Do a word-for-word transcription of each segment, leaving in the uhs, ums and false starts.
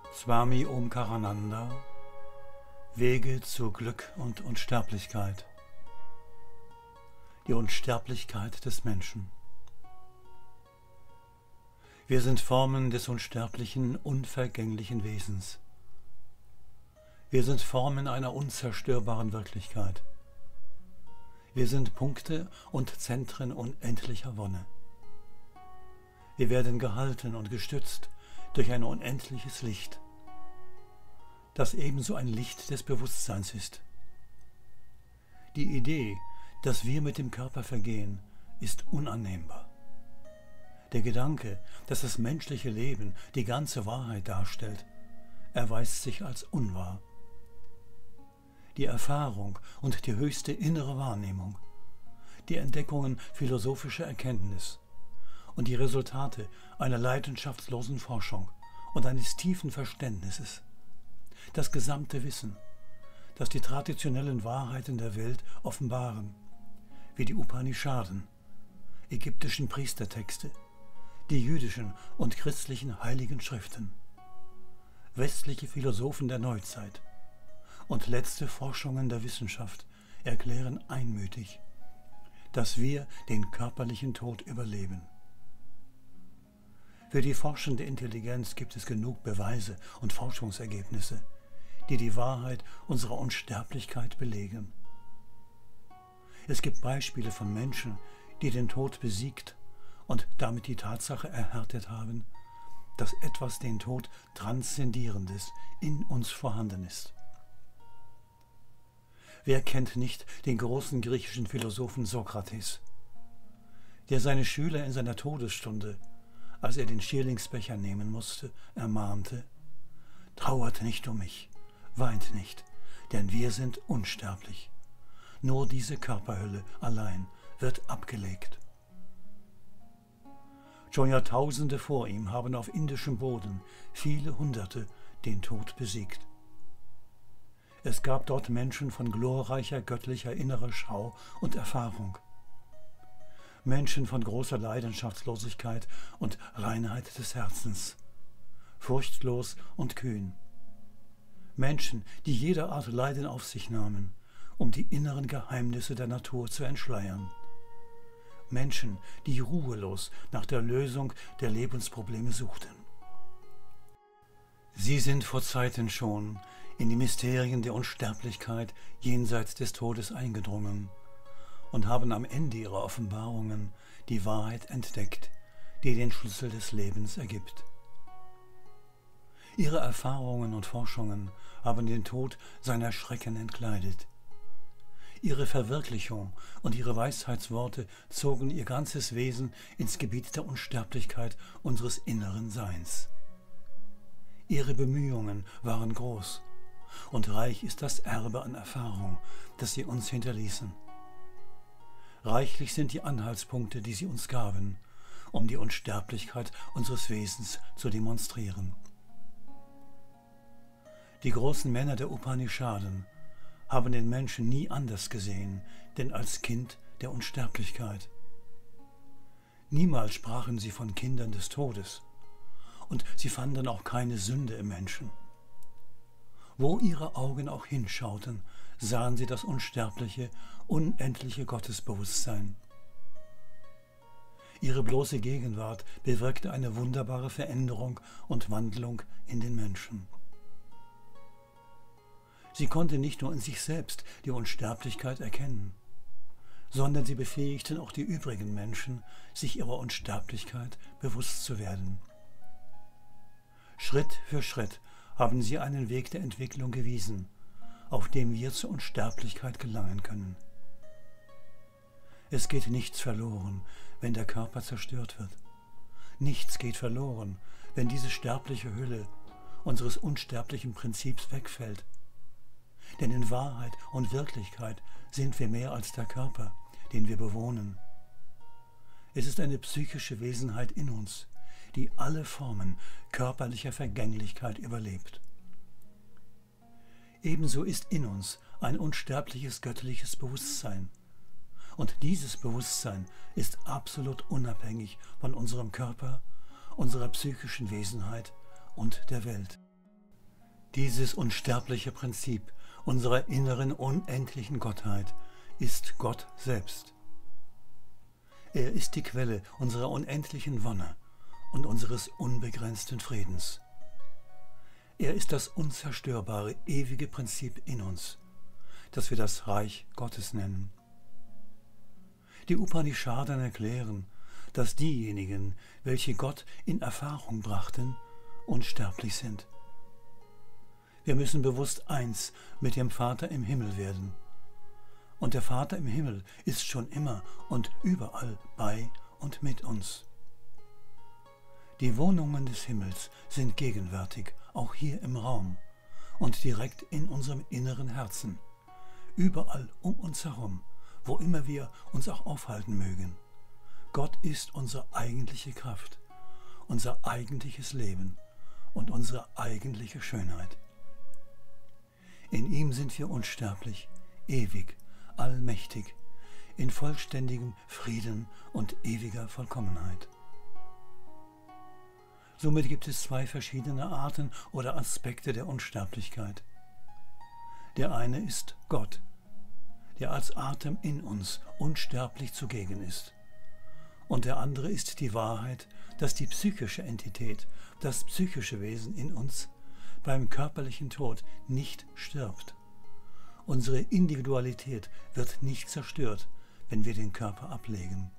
Swami Omkarananda, Wege zu Glück und Unsterblichkeit. Die Unsterblichkeit des Menschen. Wir sind Formen des unsterblichen, unvergänglichen Wesens. Wir sind Formen einer unzerstörbaren Wirklichkeit. Wir sind Punkte und Zentren unendlicher Wonne. Wir werden gehalten und gestützt durch ein unendliches Licht, das ebenso ein Licht des Bewusstseins ist. Die Idee, dass wir mit dem Körper vergehen, ist unannehmbar. Der Gedanke, dass das menschliche Leben die ganze Wahrheit darstellt, erweist sich als unwahr. Die Erfahrung und die höchste innere Wahrnehmung, die Entdeckungen philosophischer Erkenntnis und die Resultate einer leidenschaftslosen Forschung und eines tiefen Verständnisses, das gesamte Wissen, das die traditionellen Wahrheiten der Welt offenbaren, wie die Upanishaden, ägyptischen Priestertexte, die jüdischen und christlichen heiligen Schriften, westliche Philosophen der Neuzeit und letzte Forschungen der Wissenschaft erklären einmütig, dass wir den körperlichen Tod überleben. Für die forschende Intelligenz gibt es genug Beweise und Forschungsergebnisse, die die Wahrheit unserer Unsterblichkeit belegen. Es gibt Beispiele von Menschen, die den Tod besiegt und damit die Tatsache erhärtet haben, dass etwas den Tod Transzendierendes in uns vorhanden ist. Wer kennt nicht den großen griechischen Philosophen Sokrates, der seine Schüler in seiner Todesstunde, als er den Schierlingsbecher nehmen musste, ermahnte: Trauert nicht um mich, weint nicht, denn wir sind unsterblich. Nur diese Körperhülle allein wird abgelegt. Schon Jahrtausende vor ihm haben auf indischem Boden viele Hunderte den Tod besiegt. Es gab dort Menschen von glorreicher göttlicher innerer Schau und Erfahrung. Menschen von großer Leidenschaftslosigkeit und Reinheit des Herzens, furchtlos und kühn. Menschen, die jede Art Leiden auf sich nahmen, um die inneren Geheimnisse der Natur zu entschleiern. Menschen, die ruhelos nach der Lösung der Lebensprobleme suchten. Sie sind vor Zeiten schon in die Mysterien der Unsterblichkeit jenseits des Todes eingedrungen und haben am Ende ihrer Offenbarungen die Wahrheit entdeckt, die den Schlüssel des Lebens ergibt. Ihre Erfahrungen und Forschungen haben den Tod seiner Schrecken entkleidet. Ihre Verwirklichung und ihre Weisheitsworte zogen ihr ganzes Wesen ins Gebiet der Unsterblichkeit unseres inneren Seins. Ihre Bemühungen waren groß, und reich ist das Erbe an Erfahrung, das sie uns hinterließen. Reichlich sind die Anhaltspunkte, die sie uns gaben, um die Unsterblichkeit unseres Wesens zu demonstrieren. Die großen Männer der Upanishaden haben den Menschen nie anders gesehen, denn als Kind der Unsterblichkeit. Niemals sprachen sie von Kindern des Todes, und sie fanden auch keine Sünde im Menschen. Wo ihre Augen auch hinschauten, sahen sie das unsterbliche, unendliche Gottesbewusstsein. Ihre bloße Gegenwart bewirkte eine wunderbare Veränderung und Wandlung in den Menschen. Sie konnte nicht nur in sich selbst die Unsterblichkeit erkennen, sondern sie befähigten auch die übrigen Menschen, sich ihrer Unsterblichkeit bewusst zu werden. Schritt für Schritt haben sie einen Weg der Entwicklung gewiesen, auf dem wir zur Unsterblichkeit gelangen können. Es geht nichts verloren, wenn der Körper zerstört wird. Nichts geht verloren, wenn diese sterbliche Hülle unseres unsterblichen Prinzips wegfällt. Denn in Wahrheit und Wirklichkeit sind wir mehr als der Körper, den wir bewohnen. Es ist eine psychische Wesenheit in uns, die alle Formen körperlicher Vergänglichkeit überlebt. Ebenso ist in uns ein unsterbliches göttliches Bewusstsein. Und dieses Bewusstsein ist absolut unabhängig von unserem Körper, unserer psychischen Wesenheit und der Welt. Dieses unsterbliche Prinzip unserer inneren unendlichen Gottheit ist Gott selbst. Er ist die Quelle unserer unendlichen Wonne und unseres unbegrenzten Friedens. Er ist das unzerstörbare, ewige Prinzip in uns, das wir das Reich Gottes nennen. Die Upanishaden erklären, dass diejenigen, welche Gott in Erfahrung brachten, unsterblich sind. Wir müssen bewusst eins mit dem Vater im Himmel werden. Und der Vater im Himmel ist schon immer und überall bei und mit uns. Die Wohnungen des Himmels sind gegenwärtig, auch hier im Raum und direkt in unserem inneren Herzen, überall um uns herum, wo immer wir uns auch aufhalten mögen. Gott ist unsere eigentliche Kraft, unser eigentliches Leben und unsere eigentliche Schönheit. In ihm sind wir unsterblich, ewig, allmächtig, in vollständigem Frieden und ewiger Vollkommenheit. Somit gibt es zwei verschiedene Arten oder Aspekte der Unsterblichkeit. Der eine ist Gott, der als Atem in uns unsterblich zugegen ist. Und der andere ist die Wahrheit, dass die psychische Entität, das psychische Wesen in uns beim körperlichen Tod nicht stirbt. Unsere Individualität wird nicht zerstört, wenn wir den Körper ablegen.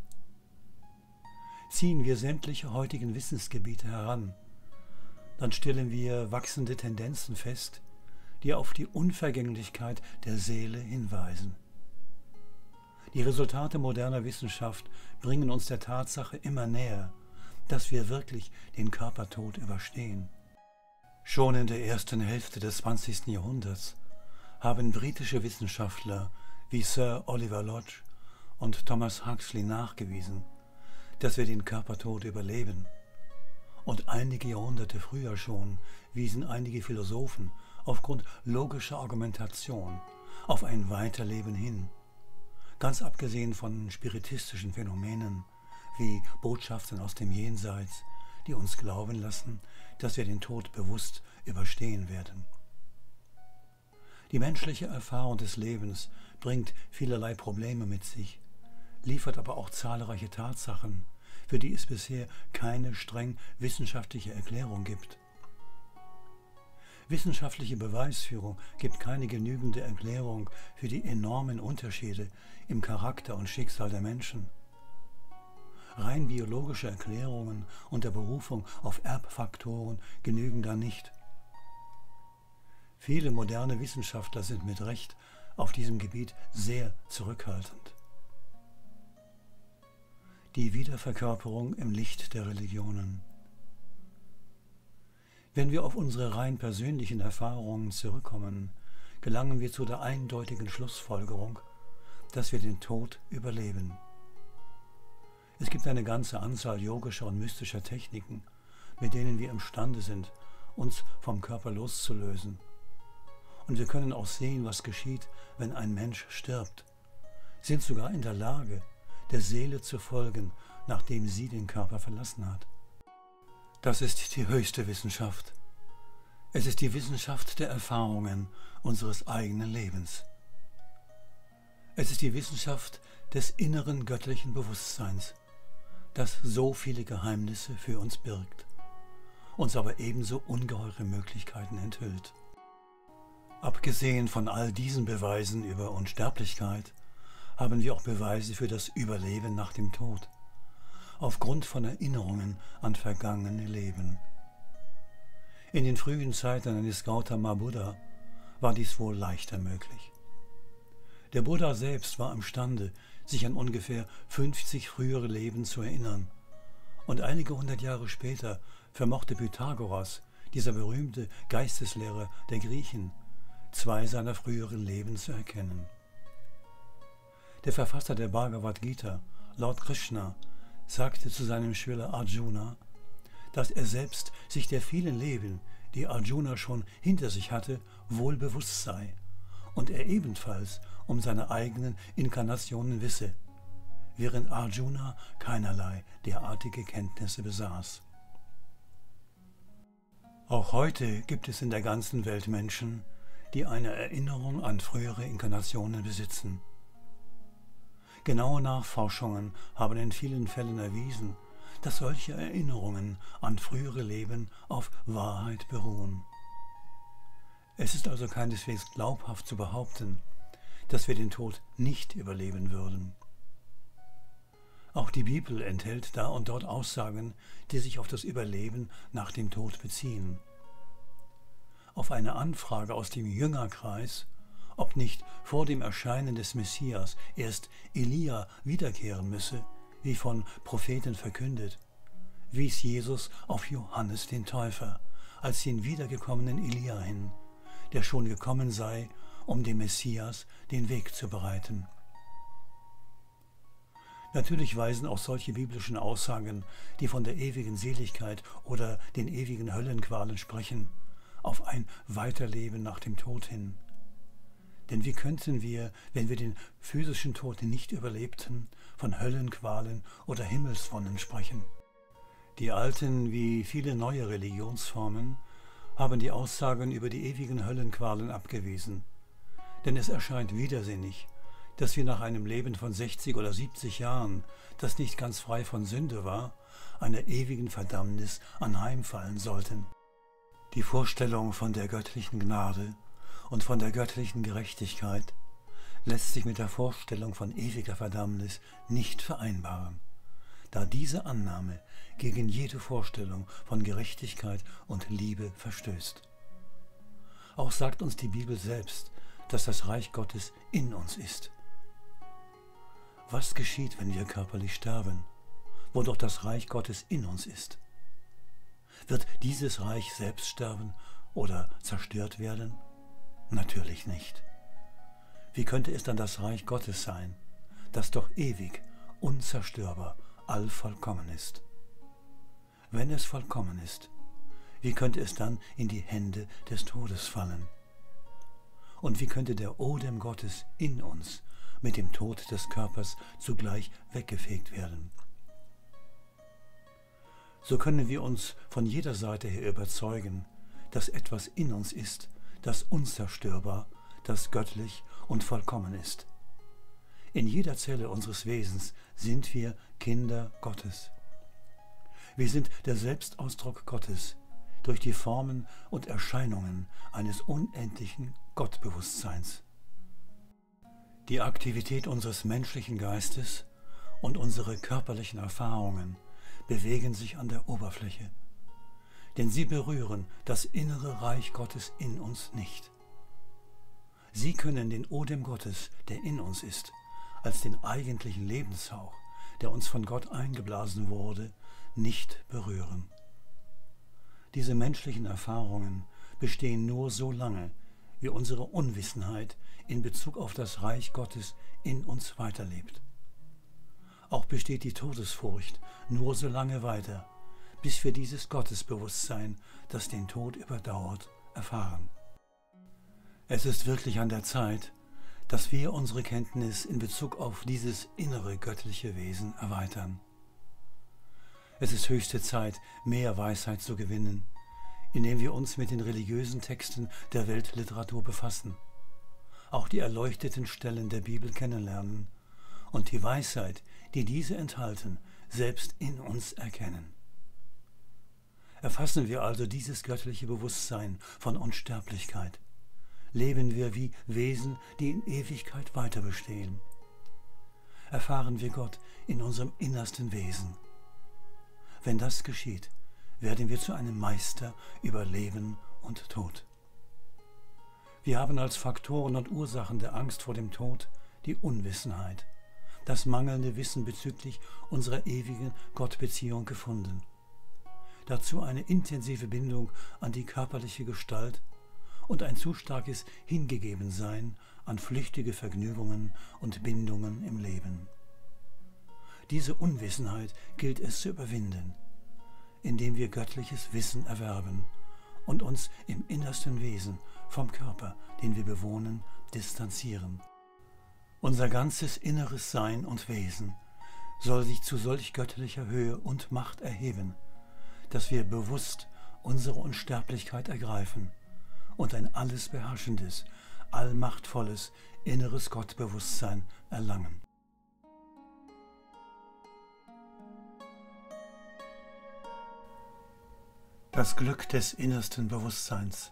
Ziehen wir sämtliche heutigen Wissensgebiete heran, dann stellen wir wachsende Tendenzen fest, die auf die Unvergänglichkeit der Seele hinweisen. Die Resultate moderner Wissenschaft bringen uns der Tatsache immer näher, dass wir wirklich den Körpertod überstehen. Schon in der ersten Hälfte des zwanzigsten Jahrhunderts haben britische Wissenschaftler wie Sir Oliver Lodge und Thomas Huxley nachgewiesen, dass wir den Körpertod überleben. Und einige Jahrhunderte früher schon wiesen einige Philosophen aufgrund logischer Argumentation auf ein Weiterleben hin, ganz abgesehen von spiritistischen Phänomenen wie Botschaften aus dem Jenseits, die uns glauben lassen, dass wir den Tod bewusst überstehen werden. Die menschliche Erfahrung des Lebens bringt vielerlei Probleme mit sich, liefert aber auch zahlreiche Tatsachen, für die es bisher keine streng wissenschaftliche Erklärung gibt. Wissenschaftliche Beweisführung gibt keine genügende Erklärung für die enormen Unterschiede im Charakter und Schicksal der Menschen. Rein biologische Erklärungen unter Berufung auf Erbfaktoren genügen da nicht. Viele moderne Wissenschaftler sind mit Recht auf diesem Gebiet sehr zurückhaltend. Die Wiederverkörperung im Licht der Religionen. Wenn wir auf unsere rein persönlichen Erfahrungen zurückkommen, gelangen wir zu der eindeutigen Schlussfolgerung, dass wir den Tod überleben. Es gibt eine ganze Anzahl yogischer und mystischer Techniken, mit denen wir imstande sind, uns vom Körper loszulösen. Und wir können auch sehen, was geschieht, wenn ein Mensch stirbt, sind sogar in der Lage, der Seele zu folgen, nachdem sie den Körper verlassen hat. Das ist die höchste Wissenschaft. Es ist die Wissenschaft der Erfahrungen unseres eigenen Lebens. Es ist die Wissenschaft des inneren göttlichen Bewusstseins, das so viele Geheimnisse für uns birgt, uns aber ebenso ungeheure Möglichkeiten enthüllt. Abgesehen von all diesen Beweisen über Unsterblichkeit haben wir auch Beweise für das Überleben nach dem Tod, aufgrund von Erinnerungen an vergangene Leben. In den frühen Zeiten eines Gautama Buddha war dies wohl leichter möglich. Der Buddha selbst war imstande, sich an ungefähr fünfzig frühere Leben zu erinnern, und einige hundert Jahre später vermochte Pythagoras, dieser berühmte Geisteslehrer der Griechen, zwei seiner früheren Leben zu erkennen. Der Verfasser der Bhagavad Gita, Lord Krishna, sagte zu seinem Schüler Arjuna, dass er selbst sich der vielen Leben, die Arjuna schon hinter sich hatte, wohl bewusst sei und er ebenfalls um seine eigenen Inkarnationen wisse, während Arjuna keinerlei derartige Kenntnisse besaß. Auch heute gibt es in der ganzen Welt Menschen, die eine Erinnerung an frühere Inkarnationen besitzen. Genaue Nachforschungen haben in vielen Fällen erwiesen, dass solche Erinnerungen an frühere Leben auf Wahrheit beruhen. Es ist also keineswegs glaubhaft zu behaupten, dass wir den Tod nicht überleben würden. Auch die Bibel enthält da und dort Aussagen, die sich auf das Überleben nach dem Tod beziehen. Auf eine Anfrage aus dem Jüngerkreis, ob nicht vor dem Erscheinen des Messias erst Elia wiederkehren müsse, wie von Propheten verkündet, wies Jesus auf Johannes den Täufer als den wiedergekommenen Elia hin, der schon gekommen sei, um dem Messias den Weg zu bereiten. Natürlich weisen auch solche biblischen Aussagen, die von der ewigen Seligkeit oder den ewigen Höllenqualen sprechen, auf ein Weiterleben nach dem Tod hin. Denn wie könnten wir, wenn wir den physischen Tod nicht überlebten, von Höllenqualen oder Himmelswonnen sprechen? Die alten wie viele neue Religionsformen haben die Aussagen über die ewigen Höllenqualen abgewiesen. Denn es erscheint widersinnig, dass wir nach einem Leben von sechzig oder siebzig Jahren, das nicht ganz frei von Sünde war, einer ewigen Verdammnis anheimfallen sollten. Die Vorstellung von der göttlichen Gnade und von der göttlichen Gerechtigkeit lässt sich mit der Vorstellung von ewiger Verdammnis nicht vereinbaren, da diese Annahme gegen jede Vorstellung von Gerechtigkeit und Liebe verstößt. Auch sagt uns die Bibel selbst, dass das Reich Gottes in uns ist. Was geschieht, wenn wir körperlich sterben, wo doch das Reich Gottes in uns ist? Wird dieses Reich selbst sterben oder zerstört werden? Natürlich nicht. Wie könnte es dann das Reich Gottes sein, das doch ewig, unzerstörbar, allvollkommen ist? Wenn es vollkommen ist, wie könnte es dann in die Hände des Todes fallen? Und wie könnte der Odem Gottes in uns mit dem Tod des Körpers zugleich weggefegt werden? So können wir uns von jeder Seite her überzeugen, dass etwas in uns ist, das unzerstörbar, das göttlich und vollkommen ist. In jeder Zelle unseres Wesens sind wir Kinder Gottes. Wir sind der Selbstausdruck Gottes durch die Formen und Erscheinungen eines unendlichen Gottbewusstseins. Die Aktivität unseres menschlichen Geistes und unsere körperlichen Erfahrungen bewegen sich an der Oberfläche, denn sie berühren das innere Reich Gottes in uns nicht. Sie können den Odem Gottes, der in uns ist, als den eigentlichen Lebenshauch, der uns von Gott eingeblasen wurde, nicht berühren. Diese menschlichen Erfahrungen bestehen nur so lange, wie unsere Unwissenheit in Bezug auf das Reich Gottes in uns weiterlebt. Auch besteht die Todesfurcht nur so lange weiter, bis wir dieses Gottesbewusstsein, das den Tod überdauert, erfahren. Es ist wirklich an der Zeit, dass wir unsere Kenntnis in Bezug auf dieses innere göttliche Wesen erweitern. Es ist höchste Zeit, mehr Weisheit zu gewinnen, indem wir uns mit den religiösen Texten der Weltliteratur befassen, auch die erleuchteten Stellen der Bibel kennenlernen und die Weisheit, die diese enthalten, selbst in uns erkennen. Erfassen wir also dieses göttliche Bewusstsein von Unsterblichkeit, leben wir wie Wesen, die in Ewigkeit weiter bestehen. Erfahren wir Gott in unserem innersten Wesen. Wenn das geschieht, werden wir zu einem Meister über Leben und Tod. Wir haben als Faktoren und Ursachen der Angst vor dem Tod die Unwissenheit, das mangelnde Wissen bezüglich unserer ewigen Gottbeziehung gefunden. Dazu eine intensive Bindung an die körperliche Gestalt und ein zu starkes Hingegebensein an flüchtige Vergnügungen und Bindungen im Leben. Diese Unwissenheit gilt es zu überwinden, indem wir göttliches Wissen erwerben und uns im innersten Wesen vom Körper, den wir bewohnen, distanzieren. Unser ganzes inneres Sein und Wesen soll sich zu solch göttlicher Höhe und Macht erheben, dass wir bewusst unsere Unsterblichkeit ergreifen und ein alles beherrschendes, allmachtvolles, inneres Gottbewusstsein erlangen. Das Glück des innersten Bewusstseins.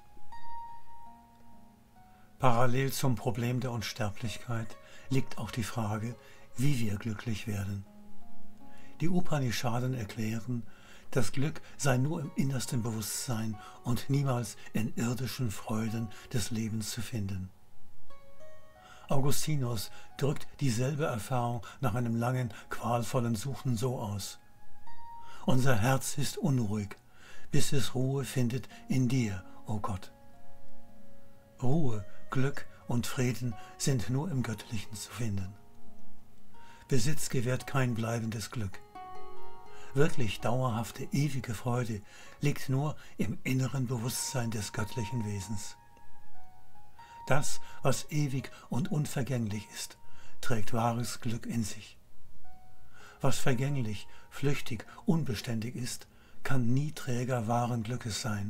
Parallel zum Problem der Unsterblichkeit liegt auch die Frage, wie wir glücklich werden. Die Upanishaden erklären, das Glück sei nur im innersten Bewusstsein und niemals in irdischen Freuden des Lebens zu finden. Augustinus drückt dieselbe Erfahrung nach einem langen, qualvollen Suchen so aus: Unser Herz ist unruhig, bis es Ruhe findet in dir, o Gott. Ruhe, Glück und Frieden sind nur im Göttlichen zu finden. Besitz gewährt kein bleibendes Glück. Wirklich dauerhafte, ewige Freude liegt nur im inneren Bewusstsein des göttlichen Wesens. Das, was ewig und unvergänglich ist, trägt wahres Glück in sich. Was vergänglich, flüchtig, unbeständig ist, kann nie Träger wahren Glückes sein.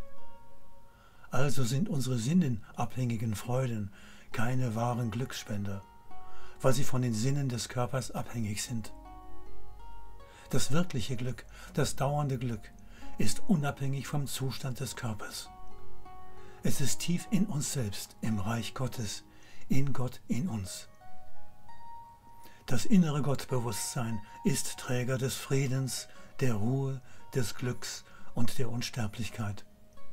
Also sind unsere sinnenabhängigen Freuden keine wahren Glücksspender, weil sie von den Sinnen des Körpers abhängig sind. Das wirkliche Glück, das dauernde Glück, ist unabhängig vom Zustand des Körpers. Es ist tief in uns selbst, im Reich Gottes, in Gott, in uns. Das innere Gottbewusstsein ist Träger des Friedens, der Ruhe, des Glücks und der Unsterblichkeit.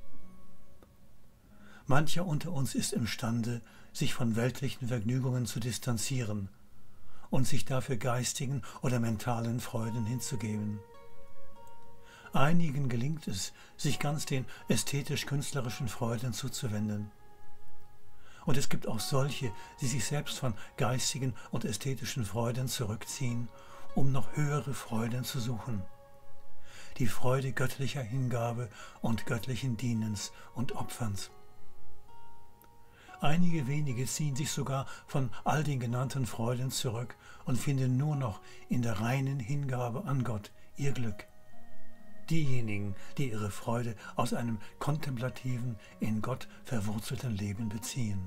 Mancher unter uns ist imstande, sich von weltlichen Vergnügungen zu distanzieren und sich dafür geistigen oder mentalen Freuden hinzugeben. Einigen gelingt es, sich ganz den ästhetisch-künstlerischen Freuden zuzuwenden. Und es gibt auch solche, die sich selbst von geistigen und ästhetischen Freuden zurückziehen, um noch höhere Freuden zu suchen. Die Freude göttlicher Hingabe und göttlichen Dienens und Opferns. Einige wenige ziehen sich sogar von all den genannten Freuden zurück und finden nur noch in der reinen Hingabe an Gott ihr Glück. Diejenigen, die ihre Freude aus einem kontemplativen, in Gott verwurzelten Leben beziehen.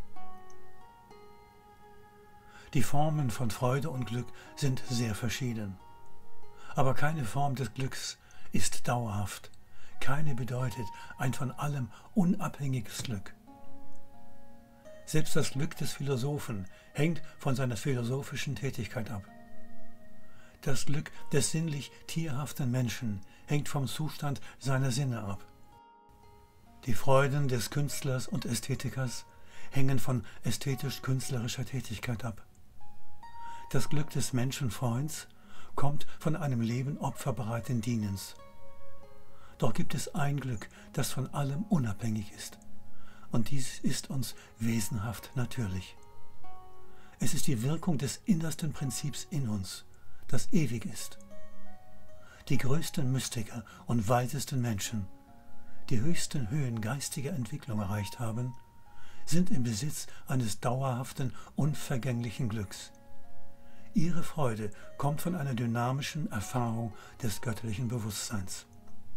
Die Formen von Freude und Glück sind sehr verschieden. Aber keine Form des Glücks ist dauerhaft. Keine bedeutet ein von allem unabhängiges Glück. Selbst das Glück des Philosophen hängt von seiner philosophischen Tätigkeit ab. Das Glück des sinnlich tierhaften Menschen hängt vom Zustand seiner Sinne ab. Die Freuden des Künstlers und Ästhetikers hängen von ästhetisch-künstlerischer Tätigkeit ab. Das Glück des Menschenfreunds kommt von einem Leben opferbereiten Dienens. Doch gibt es ein Glück, das von allem unabhängig ist. Und dies ist uns wesenhaft natürlich. Es ist die Wirkung des innersten Prinzips in uns, das ewig ist. Die größten Mystiker und weitesten Menschen, die höchsten Höhen geistiger Entwicklung erreicht haben, sind im Besitz eines dauerhaften, unvergänglichen Glücks. Ihre Freude kommt von einer dynamischen Erfahrung des göttlichen Bewusstseins.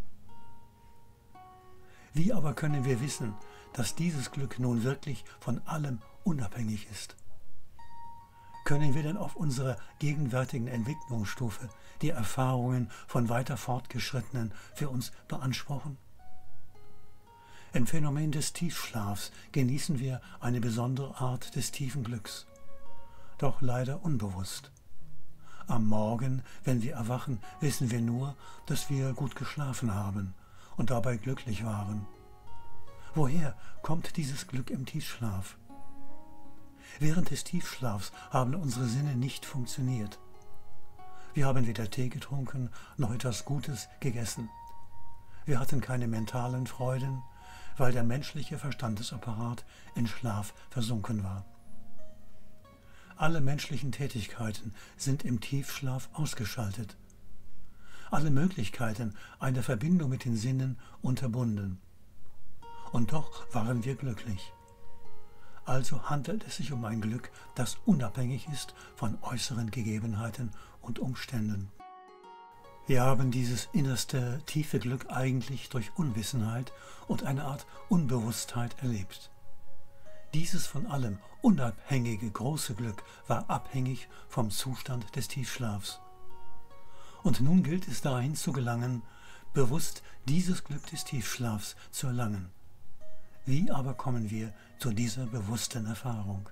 Wie aber können wir wissen, dass dieses Glück nun wirklich von allem unabhängig ist? Können wir denn auf unserer gegenwärtigen Entwicklungsstufe die Erfahrungen von weiter Fortgeschrittenen für uns beanspruchen? Im Phänomen des Tiefschlafs genießen wir eine besondere Art des tiefen Glücks, doch leider unbewusst. Am Morgen, wenn wir erwachen, wissen wir nur, dass wir gut geschlafen haben und dabei glücklich waren. Woher kommt dieses Glück im Tiefschlaf? Während des Tiefschlafs haben unsere Sinne nicht funktioniert. Wir haben weder Tee getrunken, noch etwas Gutes gegessen. Wir hatten keine mentalen Freuden, weil der menschliche Verstandesapparat in Schlaf versunken war. Alle menschlichen Tätigkeiten sind im Tiefschlaf ausgeschaltet. Alle Möglichkeiten einer Verbindung mit den Sinnen unterbunden. Und doch waren wir glücklich. Also handelt es sich um ein Glück, das unabhängig ist von äußeren Gegebenheiten und Umständen. Wir haben dieses innerste, tiefe Glück eigentlich durch Unwissenheit und eine Art Unbewusstheit erlebt. Dieses von allem unabhängige große Glück war abhängig vom Zustand des Tiefschlafs. Und nun gilt es dahin zu gelangen, bewusst dieses Glück des Tiefschlafs zu erlangen. Wie aber kommen wir zu dieser bewussten Erfahrung?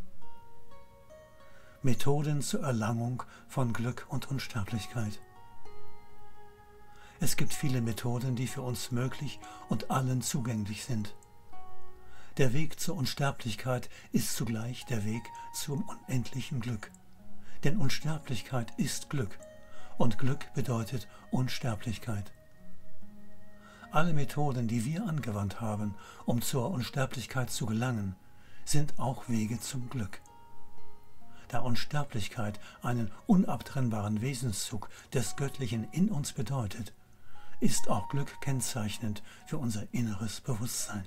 Methoden zur Erlangung von Glück und Unsterblichkeit. Es gibt viele Methoden, die für uns möglich und allen zugänglich sind. Der Weg zur Unsterblichkeit ist zugleich der Weg zum unendlichen Glück. Denn Unsterblichkeit ist Glück und Glück bedeutet Unsterblichkeit. Alle Methoden, die wir angewandt haben, um zur Unsterblichkeit zu gelangen, sind auch Wege zum Glück. Da Unsterblichkeit einen unabtrennbaren Wesenszug des Göttlichen in uns bedeutet, ist auch Glück kennzeichnend für unser inneres Bewusstsein.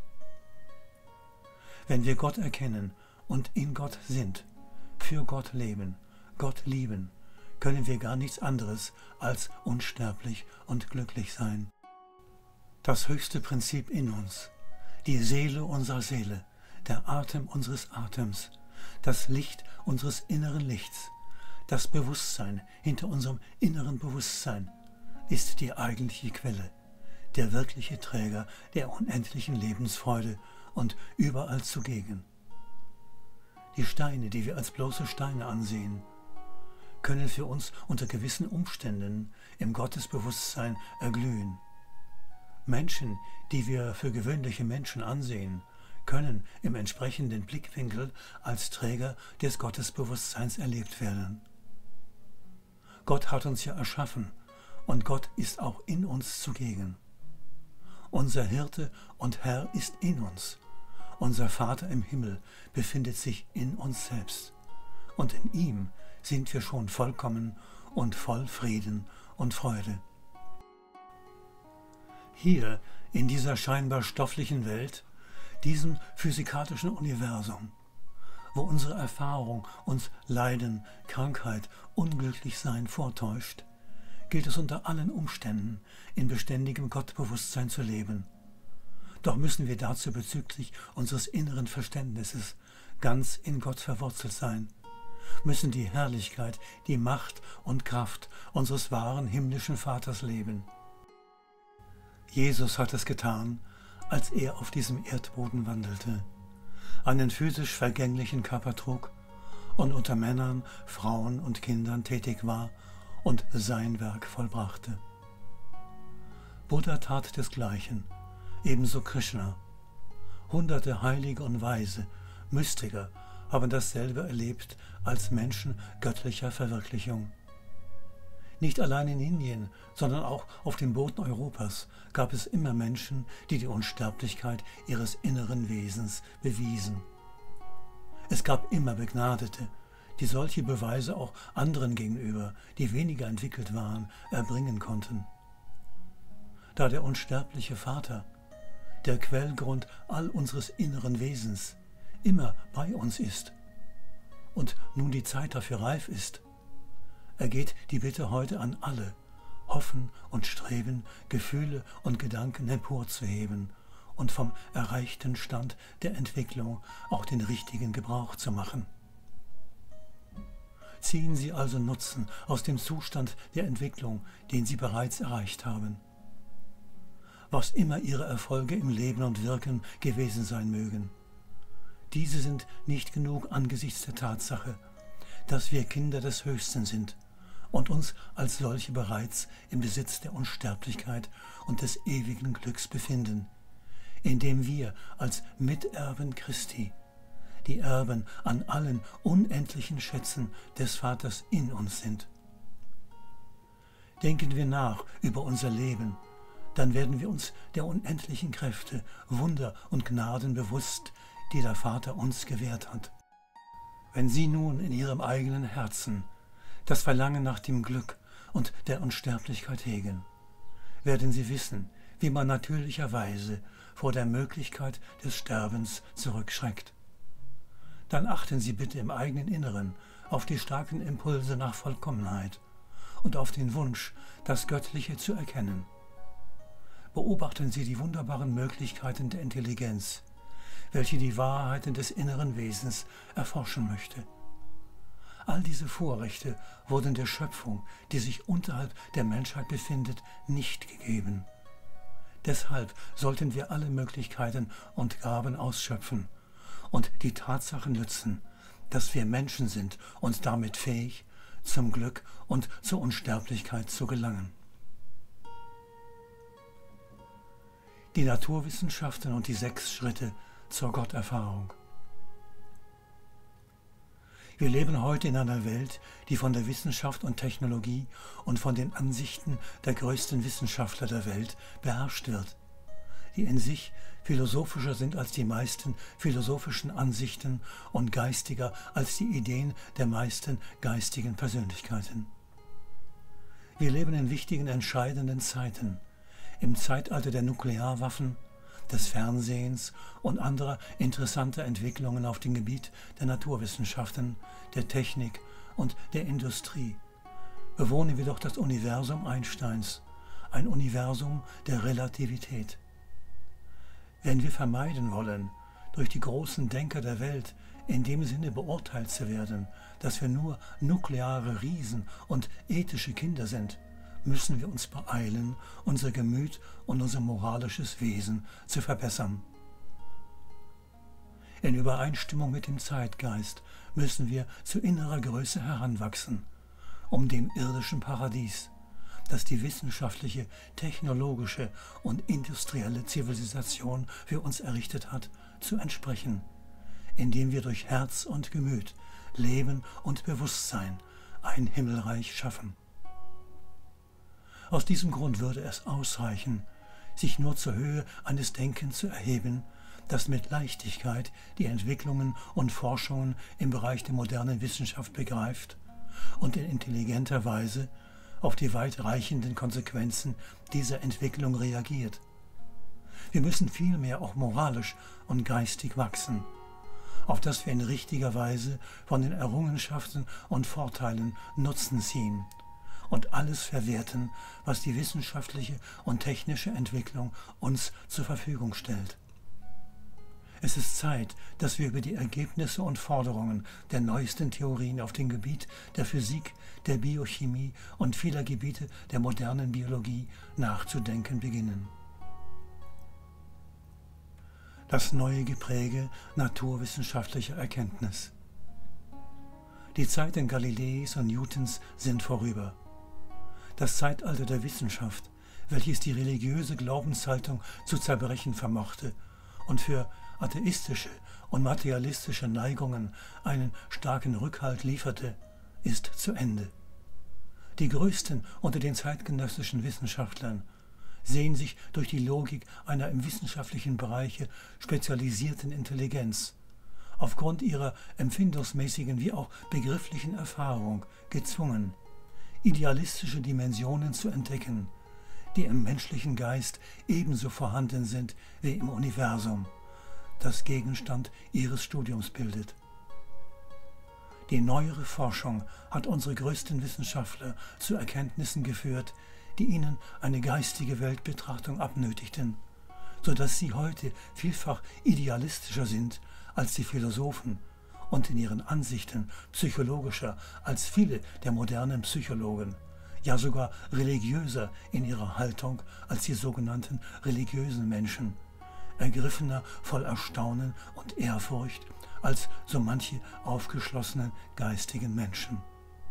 Wenn wir Gott erkennen und in Gott sind, für Gott leben, Gott lieben, können wir gar nichts anderes als unsterblich und glücklich sein. Das höchste Prinzip in uns, die Seele unserer Seele, der Atem unseres Atems, das Licht unseres inneren Lichts, das Bewusstsein hinter unserem inneren Bewusstsein, ist die eigentliche Quelle, der wirkliche Träger der unendlichen Lebensfreude und überall zugegen. Die Steine, die wir als bloße Steine ansehen, können für uns unter gewissen Umständen im Gottesbewusstsein erglühen. Menschen, die wir für gewöhnliche Menschen ansehen, können im entsprechenden Blickwinkel als Träger des Gottesbewusstseins erlebt werden. Gott hat uns ja erschaffen, und Gott ist auch in uns zugegen. Unser Hirte und Herr ist in uns. Unser Vater im Himmel befindet sich in uns selbst. Und in ihm sind wir schon vollkommen und voll Frieden und Freude. Hier, in dieser scheinbar stofflichen Welt, diesem physikalischen Universum, wo unsere Erfahrung uns Leiden, Krankheit, Unglücklichsein vortäuscht, gilt es unter allen Umständen, in beständigem Gottbewusstsein zu leben. Doch müssen wir dazu bezüglich unseres inneren Verständnisses ganz in Gott verwurzelt sein, müssen die Herrlichkeit, die Macht und Kraft unseres wahren himmlischen Vaters leben. Jesus hat es getan, als er auf diesem Erdboden wandelte, einen physisch vergänglichen Körper trug und unter Männern, Frauen und Kindern tätig war und sein Werk vollbrachte. Buddha tat desgleichen, ebenso Krishna. Hunderte Heilige und Weise, Mystiker haben dasselbe erlebt als Menschen göttlicher Verwirklichung. Nicht allein in Indien, sondern auch auf dem Boden Europas gab es immer Menschen, die die Unsterblichkeit ihres inneren Wesens bewiesen. Es gab immer Begnadete, die solche Beweise auch anderen gegenüber, die weniger entwickelt waren, erbringen konnten. Da der unsterbliche Vater, der Quellgrund all unseres inneren Wesens, immer bei uns ist und nun die Zeit dafür reif ist, ergeht die Bitte heute an alle, hoffen und streben, Gefühle und Gedanken emporzuheben und vom erreichten Stand der Entwicklung auch den richtigen Gebrauch zu machen. Ziehen Sie also Nutzen aus dem Zustand der Entwicklung, den Sie bereits erreicht haben. Was immer Ihre Erfolge im Leben und Wirken gewesen sein mögen. Diese sind nicht genug angesichts der Tatsache, dass wir Kinder des Höchsten sind und uns als solche bereits im Besitz der Unsterblichkeit und des ewigen Glücks befinden, indem wir als Miterben Christi die Erben an allen unendlichen Schätzen des Vaters in uns sind. Denken wir nach über unser Leben, dann werden wir uns der unendlichen Kräfte, Wunder und Gnaden bewusst, die der Vater uns gewährt hat. Wenn Sie nun in Ihrem eigenen Herzen das Verlangen nach dem Glück und der Unsterblichkeit hegen, werden Sie wissen, wie man natürlicherweise vor der Möglichkeit des Sterbens zurückschreckt. Dann achten Sie bitte im eigenen Inneren auf die starken Impulse nach Vollkommenheit und auf den Wunsch, das Göttliche zu erkennen. Beobachten Sie die wunderbaren Möglichkeiten der Intelligenz, welche die Wahrheiten des inneren Wesens erforschen möchte. All diese Vorrechte wurden der Schöpfung, die sich unterhalb der Menschheit befindet, nicht gegeben. Deshalb sollten wir alle Möglichkeiten und Gaben ausschöpfen und die Tatsache nützen, dass wir Menschen sind und damit fähig, zum Glück und zur Unsterblichkeit zu gelangen. Die Naturwissenschaften und die sechs Schritte zur Gotterfahrung. Wir leben heute in einer Welt, die von der Wissenschaft und Technologie und von den Ansichten der größten Wissenschaftler der Welt beherrscht wird, die in sich philosophischer sind als die meisten philosophischen Ansichten und geistiger als die Ideen der meisten geistigen Persönlichkeiten. Wir leben in wichtigen, entscheidenden Zeiten, im Zeitalter der Nuklearwaffen, des Fernsehens und anderer interessanter Entwicklungen auf dem Gebiet der Naturwissenschaften, der Technik und der Industrie. Bewohnen wir doch das Universum Einsteins, ein Universum der Relativität. Wenn wir vermeiden wollen, durch die großen Denker der Welt in dem Sinne beurteilt zu werden, dass wir nur nukleare Riesen und ethische Kinder sind, müssen wir uns beeilen, unser Gemüt und unser moralisches Wesen zu verbessern. In Übereinstimmung mit dem Zeitgeist müssen wir zu innerer Größe heranwachsen, um dem irdischen Paradies, das die wissenschaftliche, technologische und industrielle Zivilisation für uns errichtet hat, zu entsprechen, indem wir durch Herz und Gemüt, Leben und Bewusstsein ein Himmelreich schaffen. Aus diesem Grund würde es ausreichen, sich nur zur Höhe eines Denkens zu erheben, das mit Leichtigkeit die Entwicklungen und Forschungen im Bereich der modernen Wissenschaft begreift und in intelligenter Weise auf die weitreichenden Konsequenzen dieser Entwicklung reagiert. Wir müssen vielmehr auch moralisch und geistig wachsen, auf dass wir in richtiger Weise von den Errungenschaften und Vorteilen Nutzen ziehen und alles verwerten, was die wissenschaftliche und technische Entwicklung uns zur Verfügung stellt. Es ist Zeit, dass wir über die Ergebnisse und Forderungen der neuesten Theorien auf dem Gebiet der Physik, der Biochemie und vieler Gebiete der modernen Biologie nachzudenken beginnen. Das neue Gepräge naturwissenschaftlicher Erkenntnis. Die Zeiten Galileis und Newtons sind vorüber. Das Zeitalter der Wissenschaft, welches die religiöse Glaubenshaltung zu zerbrechen vermochte und für atheistische und materialistische Neigungen einen starken Rückhalt lieferte, ist zu Ende. Die größten unter den zeitgenössischen Wissenschaftlern sehen sich durch die Logik einer im wissenschaftlichen Bereich spezialisierten Intelligenz aufgrund ihrer empfindungsmäßigen wie auch begrifflichen Erfahrung gezwungen, idealistische Dimensionen zu entdecken, die im menschlichen Geist ebenso vorhanden sind wie im Universum, das Gegenstand ihres Studiums bildet. Die neuere Forschung hat unsere größten Wissenschaftler zu Erkenntnissen geführt, die ihnen eine geistige Weltbetrachtung abnötigten, so dass sie heute vielfach idealistischer sind als die Philosophen und in ihren Ansichten psychologischer als viele der modernen Psychologen, ja sogar religiöser in ihrer Haltung als die sogenannten religiösen Menschen, ergriffener voll Erstaunen und Ehrfurcht als so manche aufgeschlossenen geistigen Menschen.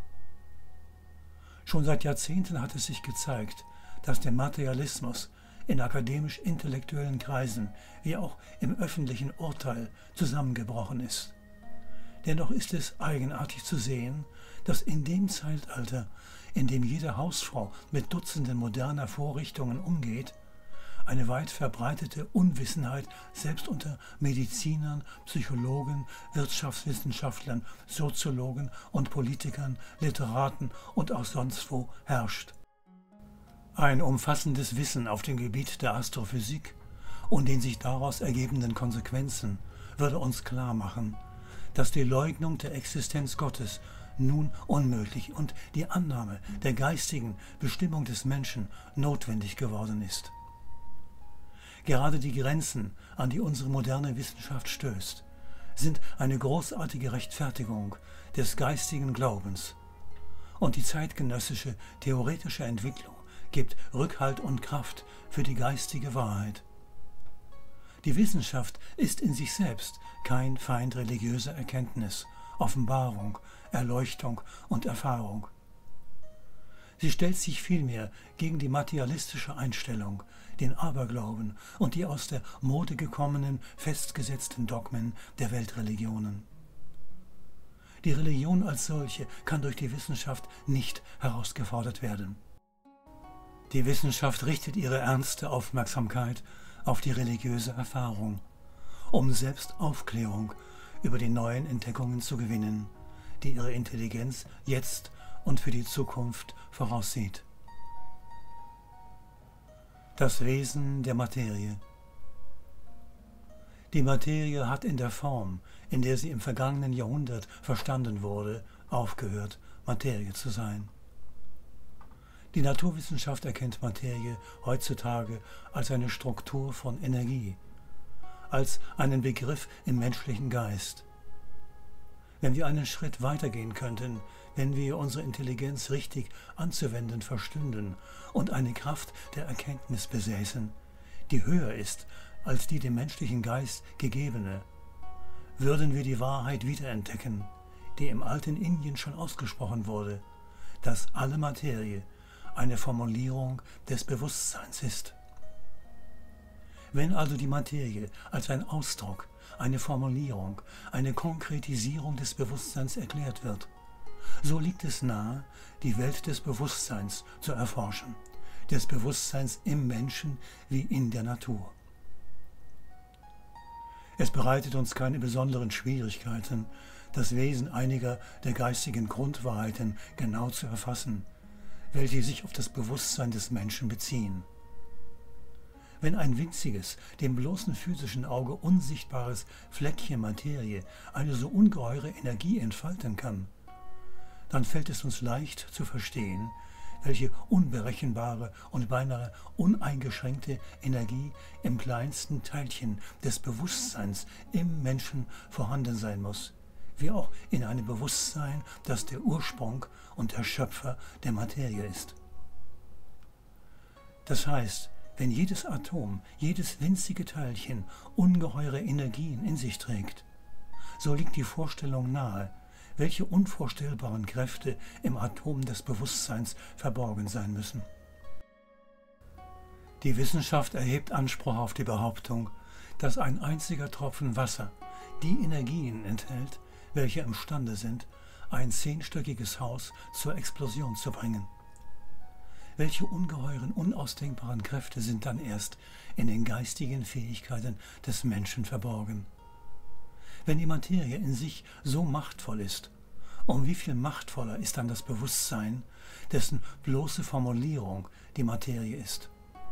Schon seit Jahrzehnten hat es sich gezeigt, dass der Materialismus in akademisch-intellektuellen Kreisen wie auch im öffentlichen Urteil zusammengebrochen ist. Dennoch ist es eigenartig zu sehen, dass in dem Zeitalter, in dem jede Hausfrau mit Dutzenden moderner Vorrichtungen umgeht, eine weit verbreitete Unwissenheit selbst unter Medizinern, Psychologen, Wirtschaftswissenschaftlern, Soziologen und Politikern, Literaten und auch sonst wo herrscht. Ein umfassendes Wissen auf dem Gebiet der Astrophysik und den sich daraus ergebenden Konsequenzen würde uns klar machen, dass die Leugnung der Existenz Gottes nun unmöglich und die Annahme der geistigen Bestimmung des Menschen notwendig geworden ist. Gerade die Grenzen, an die unsere moderne Wissenschaft stößt, sind eine großartige Rechtfertigung des geistigen Glaubens. Und die zeitgenössische theoretische Entwicklung gibt Rückhalt und Kraft für die geistige Wahrheit. Die Wissenschaft ist in sich selbst kein Feind religiöser Erkenntnis, Offenbarung, Erleuchtung und Erfahrung. Sie stellt sich vielmehr gegen die materialistische Einstellung, den Aberglauben und die aus der Mode gekommenen, festgesetzten Dogmen der Weltreligionen. Die Religion als solche kann durch die Wissenschaft nicht herausgefordert werden. Die Wissenschaft richtet ihre ernste Aufmerksamkeit auf die religiöse Erfahrung, um selbst Aufklärung über die neuen Entdeckungen zu gewinnen, die ihre Intelligenz jetzt und für die Zukunft voraussieht. Das Wesen der Materie. Die Materie hat in der Form, in der sie im vergangenen Jahrhundert verstanden wurde, aufgehört, Materie zu sein. Die Naturwissenschaft erkennt Materie heutzutage als eine Struktur von Energie, als einen Begriff im menschlichen Geist. Wenn wir einen Schritt weitergehen könnten, wenn wir unsere Intelligenz richtig anzuwenden verstünden und eine Kraft der Erkenntnis besäßen, die höher ist als die dem menschlichen Geist gegebene, würden wir die Wahrheit wiederentdecken, die im alten Indien schon ausgesprochen wurde, dass alle Materie eine Formulierung des Bewusstseins ist. Wenn also die Materie als ein Ausdruck, eine Formulierung, eine Konkretisierung des Bewusstseins erklärt wird, so liegt es nahe, die Welt des Bewusstseins zu erforschen, des Bewusstseins im Menschen wie in der Natur. Es bereitet uns keine besonderen Schwierigkeiten, das Wesen einiger der geistigen Grundwahrheiten genau zu erfassen, welche sich auf das Bewusstsein des Menschen beziehen. Wenn ein winziges, dem bloßen physischen Auge unsichtbares Fleckchen Materie eine so ungeheure Energie entfalten kann, dann fällt es uns leicht zu verstehen, welche unberechenbare und beinahe uneingeschränkte Energie im kleinsten Teilchen des Bewusstseins im Menschen vorhanden sein muss, wie auch in einem Bewusstsein, das der Ursprung und der Schöpfer der Materie ist. Das heißt, wenn jedes Atom, jedes winzige Teilchen ungeheure Energien in sich trägt, so liegt die Vorstellung nahe, welche unvorstellbaren Kräfte im Atom des Bewusstseins verborgen sein müssen. Die Wissenschaft erhebt Anspruch auf die Behauptung, dass ein einziger Tropfen Wasser die Energien enthält, welche imstande sind, ein zehnstöckiges Haus zur Explosion zu bringen. Welche ungeheuren, unausdenkbaren Kräfte sind dann erst in den geistigen Fähigkeiten des Menschen verborgen? Wenn die Materie in sich so machtvoll ist, um wie viel machtvoller ist dann das Bewusstsein, dessen bloße Formulierung die Materie ist?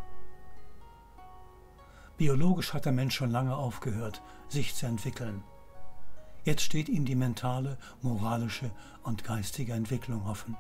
Biologisch hat der Mensch schon lange aufgehört, sich zu entwickeln. Jetzt steht ihm die mentale, moralische und geistige Entwicklung offen.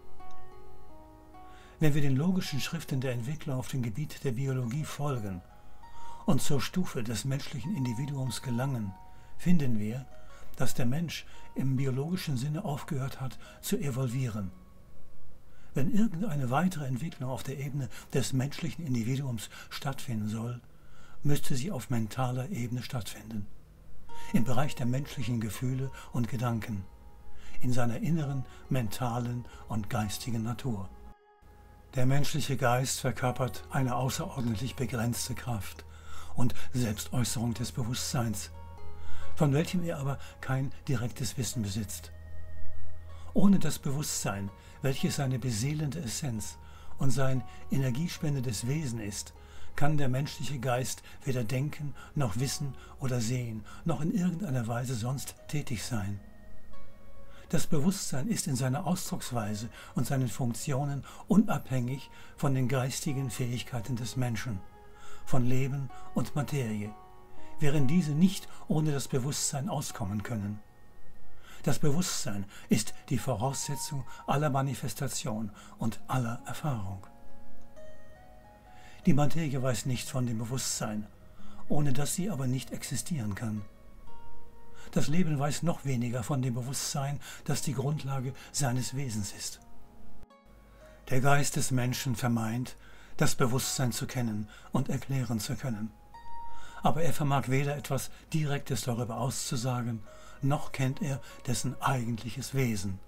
Wenn wir den logischen Schriften der Entwicklung auf dem Gebiet der Biologie folgen und zur Stufe des menschlichen Individuums gelangen, finden wir, dass der Mensch im biologischen Sinne aufgehört hat zu evolvieren. Wenn irgendeine weitere Entwicklung auf der Ebene des menschlichen Individuums stattfinden soll, müsste sie auf mentaler Ebene stattfinden, im Bereich der menschlichen Gefühle und Gedanken, in seiner inneren, mentalen und geistigen Natur. Der menschliche Geist verkörpert eine außerordentlich begrenzte Kraft und Selbstäußerung des Bewusstseins, von welchem er aber kein direktes Wissen besitzt. Ohne das Bewusstsein, welches seine beseelende Essenz und sein energiespendendes Wesen ist, kann der menschliche Geist weder denken, noch wissen oder sehen, noch in irgendeiner Weise sonst tätig sein. Das Bewusstsein ist in seiner Ausdrucksweise und seinen Funktionen unabhängig von den geistigen Fähigkeiten des Menschen, von Leben und Materie, während diese nicht ohne das Bewusstsein auskommen können. Das Bewusstsein ist die Voraussetzung aller Manifestation und aller Erfahrung. Die Materie weiß nichts von dem Bewusstsein, ohne dass sie aber nicht existieren kann. Das Leben weiß noch weniger von dem Bewusstsein, das die Grundlage seines Wesens ist. Der Geist des Menschen vermeint, das Bewusstsein zu kennen und erklären zu können. Aber er vermag weder etwas Direktes darüber auszusagen, noch kennt er dessen eigentliches Wesen.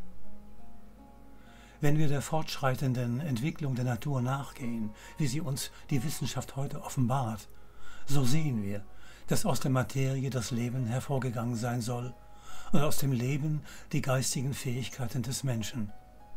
Wenn wir der fortschreitenden Entwicklung der Natur nachgehen, wie sie uns die Wissenschaft heute offenbart, so sehen wir, dass aus der Materie das Leben hervorgegangen sein soll und aus dem Leben die geistigen Fähigkeiten des Menschen.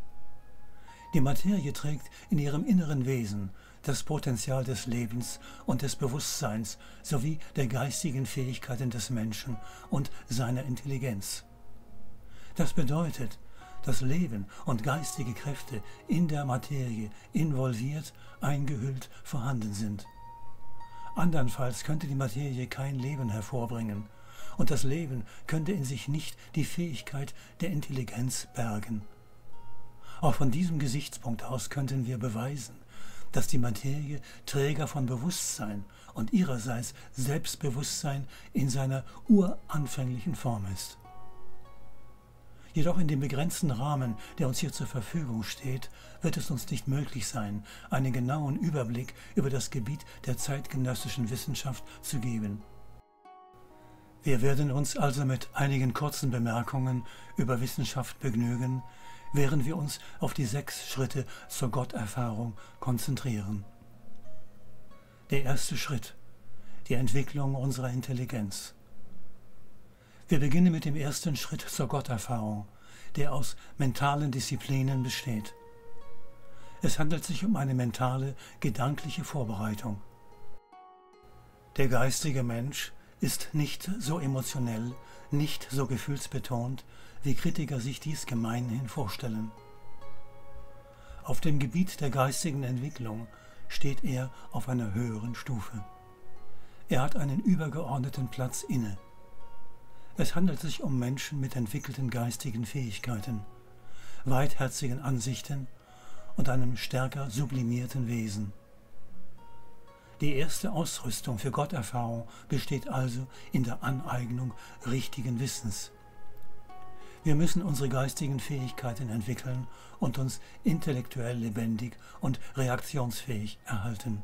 Die Materie trägt in ihrem inneren Wesen das Potenzial des Lebens und des Bewusstseins sowie der geistigen Fähigkeiten des Menschen und seiner Intelligenz. Das bedeutet, dass Leben und geistige Kräfte in der Materie involviert, eingehüllt vorhanden sind. Andernfalls könnte die Materie kein Leben hervorbringen und das Leben könnte in sich nicht die Fähigkeit der Intelligenz bergen. Auch von diesem Gesichtspunkt aus könnten wir beweisen, dass die Materie Träger von Bewusstsein und ihrerseits Selbstbewusstsein in seiner uranfänglichen Form ist. Jedoch in dem begrenzten Rahmen, der uns hier zur Verfügung steht, wird es uns nicht möglich sein, einen genauen Überblick über das Gebiet der zeitgenössischen Wissenschaft zu geben. Wir werden uns also mit einigen kurzen Bemerkungen über Wissenschaft begnügen, während wir uns auf die sechs Schritte zur Gotterfahrung konzentrieren. Der erste Schritt: die Entwicklung unserer Intelligenz. Wir beginnen mit dem ersten Schritt zur Gotterfahrung, der aus mentalen Disziplinen besteht. Es handelt sich um eine mentale, gedankliche Vorbereitung. Der geistige Mensch ist nicht so emotionell, nicht so gefühlsbetont, wie Kritiker sich dies gemeinhin vorstellen. Auf dem Gebiet der geistigen Entwicklung steht er auf einer höheren Stufe. Er hat einen übergeordneten Platz inne. Es handelt sich um Menschen mit entwickelten geistigen Fähigkeiten, weitherzigen Ansichten und einem stärker sublimierten Wesen. Die erste Ausrüstung für Gotterfahrung besteht also in der Aneignung richtigen Wissens. Wir müssen unsere geistigen Fähigkeiten entwickeln und uns intellektuell lebendig und reaktionsfähig erhalten.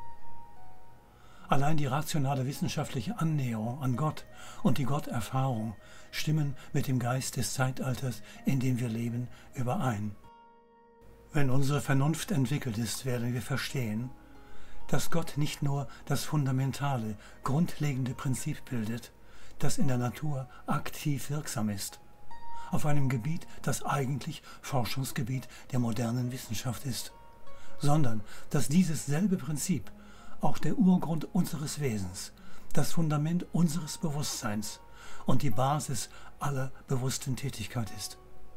Allein die rationale wissenschaftliche Annäherung an Gott und die Gotterfahrung stimmen mit dem Geist des Zeitalters, in dem wir leben, überein. Wenn unsere Vernunft entwickelt ist, werden wir verstehen, dass Gott nicht nur das fundamentale, grundlegende Prinzip bildet, das in der Natur aktiv wirksam ist, auf einem Gebiet, das eigentlich Forschungsgebiet der modernen Wissenschaft ist, sondern dass dieses selbe Prinzip auch der Urgrund unseres Wesens, das Fundament unseres Bewusstseins und die Basis aller bewussten Tätigkeit ist.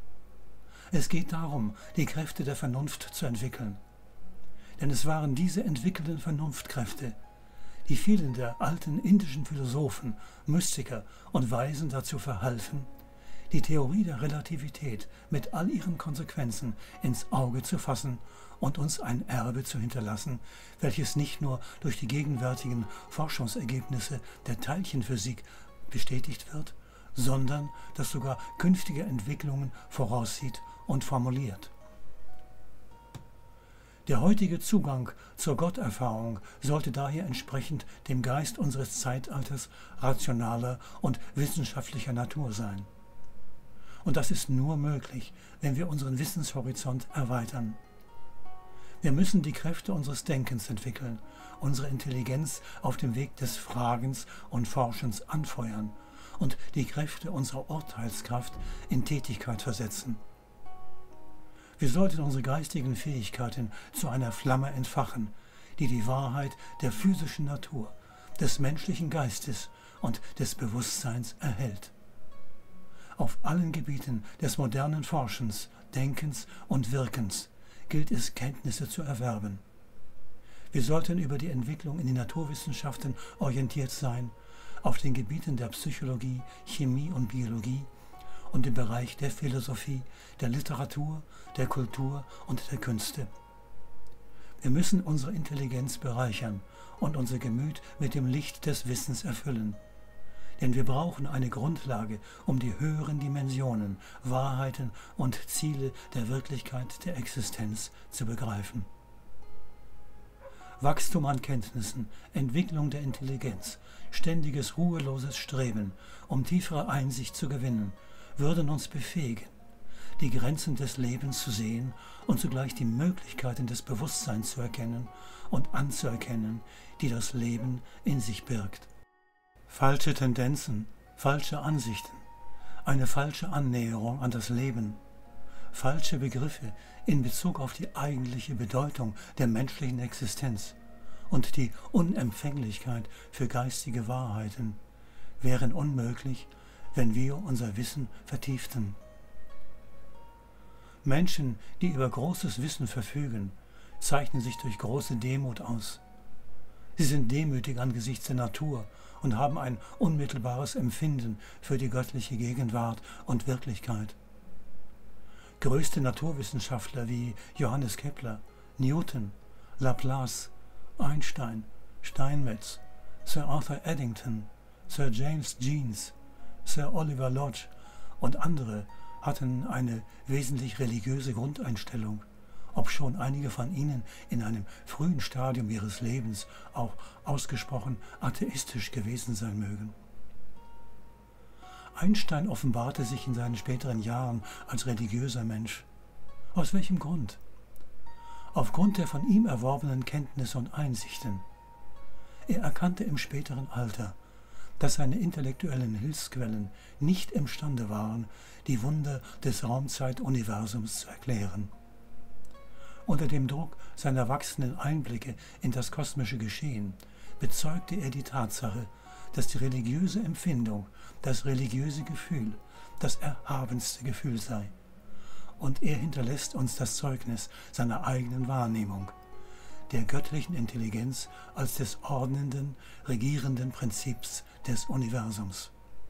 Es geht darum, die Kräfte der Vernunft zu entwickeln. Denn es waren diese entwickelten Vernunftkräfte, die vielen der alten indischen Philosophen, Mystiker und Weisen dazu verhalfen, die Theorie der Relativität mit all ihren Konsequenzen ins Auge zu fassen und uns ein Erbe zu hinterlassen, welches nicht nur durch die gegenwärtigen Forschungsergebnisse der Teilchenphysik bestätigt wird, sondern das sogar künftige Entwicklungen voraussieht und formuliert. Der heutige Zugang zur Gotterfahrung sollte daher entsprechend dem Geist unseres Zeitalters rationaler und wissenschaftlicher Natur sein. Und das ist nur möglich, wenn wir unseren Wissenshorizont erweitern. Wir müssen die Kräfte unseres Denkens entwickeln, unsere Intelligenz auf dem Weg des Fragens und Forschens anfeuern und die Kräfte unserer Urteilskraft in Tätigkeit versetzen. Wir sollten unsere geistigen Fähigkeiten zu einer Flamme entfachen, die die Wahrheit der physischen Natur, des menschlichen Geistes und des Bewusstseins erhält. Auf allen Gebieten des modernen Forschens, Denkens und Wirkens gilt es, Kenntnisse zu erwerben. Wir sollten über die Entwicklung in den Naturwissenschaften orientiert sein, auf den Gebieten der Psychologie, Chemie und Biologie und im Bereich der Philosophie, der Literatur, der Kultur und der Künste. Wir müssen unsere Intelligenz bereichern und unser Gemüt mit dem Licht des Wissens erfüllen. Denn wir brauchen eine Grundlage, um die höheren Dimensionen, Wahrheiten und Ziele der Wirklichkeit der Existenz zu begreifen. Wachstum an Kenntnissen, Entwicklung der Intelligenz, ständiges ruheloses Streben, um tiefere Einsicht zu gewinnen, würden uns befähigen, die Grenzen des Lebens zu sehen und zugleich die Möglichkeiten des Bewusstseins zu erkennen und anzuerkennen, die das Leben in sich birgt. Falsche Tendenzen, falsche Ansichten, eine falsche Annäherung an das Leben, falsche Begriffe in Bezug auf die eigentliche Bedeutung der menschlichen Existenz und die Unempfänglichkeit für geistige Wahrheiten wären unmöglich, wenn wir unser Wissen vertieften. Menschen, die über großes Wissen verfügen, zeichnen sich durch große Demut aus. Sie sind demütig angesichts der Natur und haben ein unmittelbares Empfinden für die göttliche Gegenwart und Wirklichkeit. Größte Naturwissenschaftler wie Johannes Kepler, Newton, Laplace, Einstein, Steinmetz, Sir Arthur Eddington, Sir James Jeans, Sir Oliver Lodge und andere hatten eine wesentlich religiöse Grundeinstellung, obschon einige von ihnen in einem frühen Stadium ihres Lebens auch ausgesprochen atheistisch gewesen sein mögen. Einstein offenbarte sich in seinen späteren Jahren als religiöser Mensch. Aus welchem Grund? Aufgrund der von ihm erworbenen Kenntnisse und Einsichten. Er erkannte im späteren Alter, dass seine intellektuellen Hilfsquellen nicht imstande waren, die Wunder des Raumzeituniversums zu erklären. Unter dem Druck seiner wachsenden Einblicke in das kosmische Geschehen bezeugte er die Tatsache, dass die religiöse Empfindung, das religiöse Gefühl, das erhabenste Gefühl sei. Und er hinterlässt uns das Zeugnis seiner eigenen Wahrnehmung, der göttlichen Intelligenz als des ordnenden, regierenden Prinzips des Universums.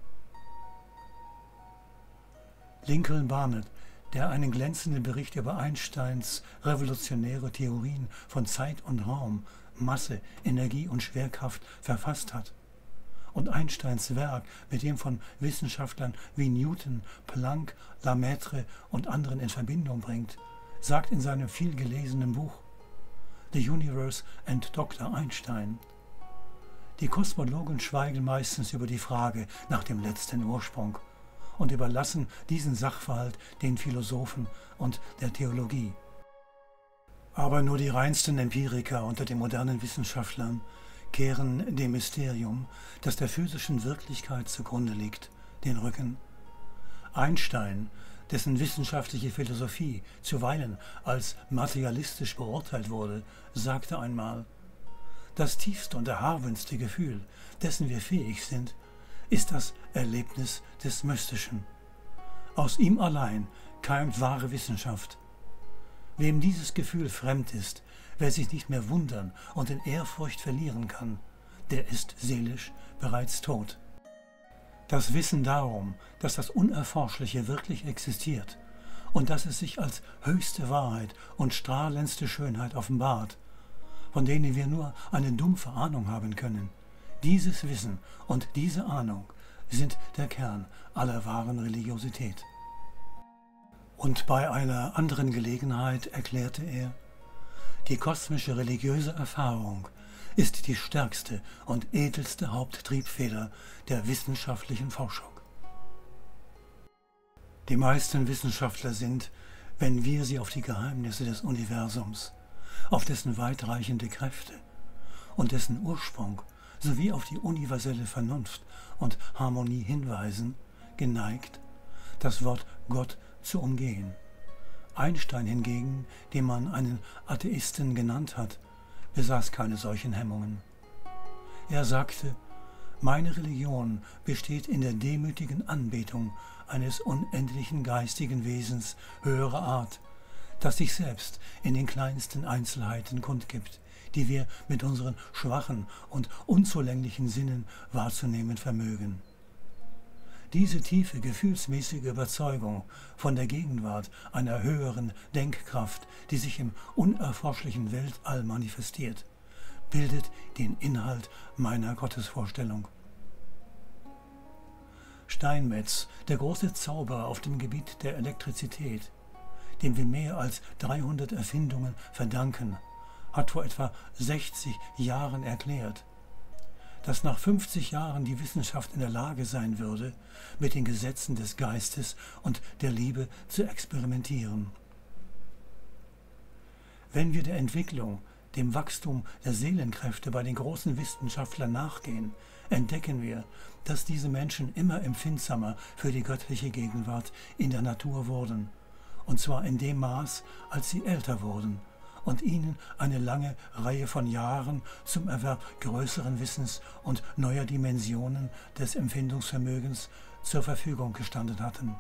Lincoln Barnett, der einen glänzenden Bericht über Einsteins revolutionäre Theorien von Zeit und Raum, Masse, Energie und Schwerkraft verfasst hat, und Einsteins Werk mit dem von Wissenschaftlern wie Newton, Planck, Lemaitre und anderen in Verbindung bringt, sagt in seinem vielgelesenen Buch The Universe and Doktor Einstein: Die Kosmologen schweigen meistens über die Frage nach dem letzten Ursprung und überlassen diesen Sachverhalt den Philosophen und der Theologie. Aber nur die reinsten Empiriker unter den modernen Wissenschaftlern kehren dem Mysterium, das der physischen Wirklichkeit zugrunde liegt, den Rücken. Einstein, dessen wissenschaftliche Philosophie zuweilen als materialistisch beurteilt wurde, sagte einmal: Das tiefste und erhabenste Gefühl, dessen wir fähig sind, ist das Erlebnis des Mystischen. Aus ihm allein keimt wahre Wissenschaft. Wem dieses Gefühl fremd ist, wer sich nicht mehr wundern und in Ehrfurcht verlieren kann, der ist seelisch bereits tot. Das Wissen darum, dass das Unerforschliche wirklich existiert und dass es sich als höchste Wahrheit und strahlendste Schönheit offenbart, von denen wir nur eine dumpfe Ahnung haben können, dieses Wissen und diese Ahnung sind der Kern aller wahren Religiosität. Und bei einer anderen Gelegenheit erklärte er: Die kosmische religiöse Erfahrung ist die stärkste und edelste Haupttriebfeder der wissenschaftlichen Forschung. Die meisten Wissenschaftler sind, wenn wir sie auf die Geheimnisse des Universums, auf dessen weitreichende Kräfte und dessen Ursprung sowie auf die universelle Vernunft und Harmonie hinweisen, geneigt, das Wort Gott zu umgehen. Einstein hingegen, den man einen Atheisten genannt hat, besaß keine solchen Hemmungen. Er sagte: Meine Religion besteht in der demütigen Anbetung eines unendlichen geistigen Wesens höherer Art, das sich selbst in den kleinsten Einzelheiten kundgibt, die wir mit unseren schwachen und unzulänglichen Sinnen wahrzunehmen vermögen. Diese tiefe gefühlsmäßige Überzeugung von der Gegenwart einer höheren Denkkraft, die sich im unerforschlichen Weltall manifestiert, bildet den Inhalt meiner Gottesvorstellung. Steinmetz, der große Zauberer auf dem Gebiet der Elektrizität, dem wir mehr als dreihundert Erfindungen verdanken, hat vor etwa sechzig Jahren erklärt, dass nach fünfzig Jahren die Wissenschaft in der Lage sein würde, mit den Gesetzen des Geistes und der Liebe zu experimentieren. Wenn wir der Entwicklung, dem Wachstum der Seelenkräfte bei den großen Wissenschaftlern nachgehen, entdecken wir, dass diese Menschen immer empfindsamer für die göttliche Gegenwart in der Natur wurden, und zwar in dem Maß, als sie älter wurden und ihnen eine lange Reihe von Jahren zum Erwerb größeren Wissens und neuer Dimensionen des Empfindungsvermögens zur Verfügung gestanden hatten.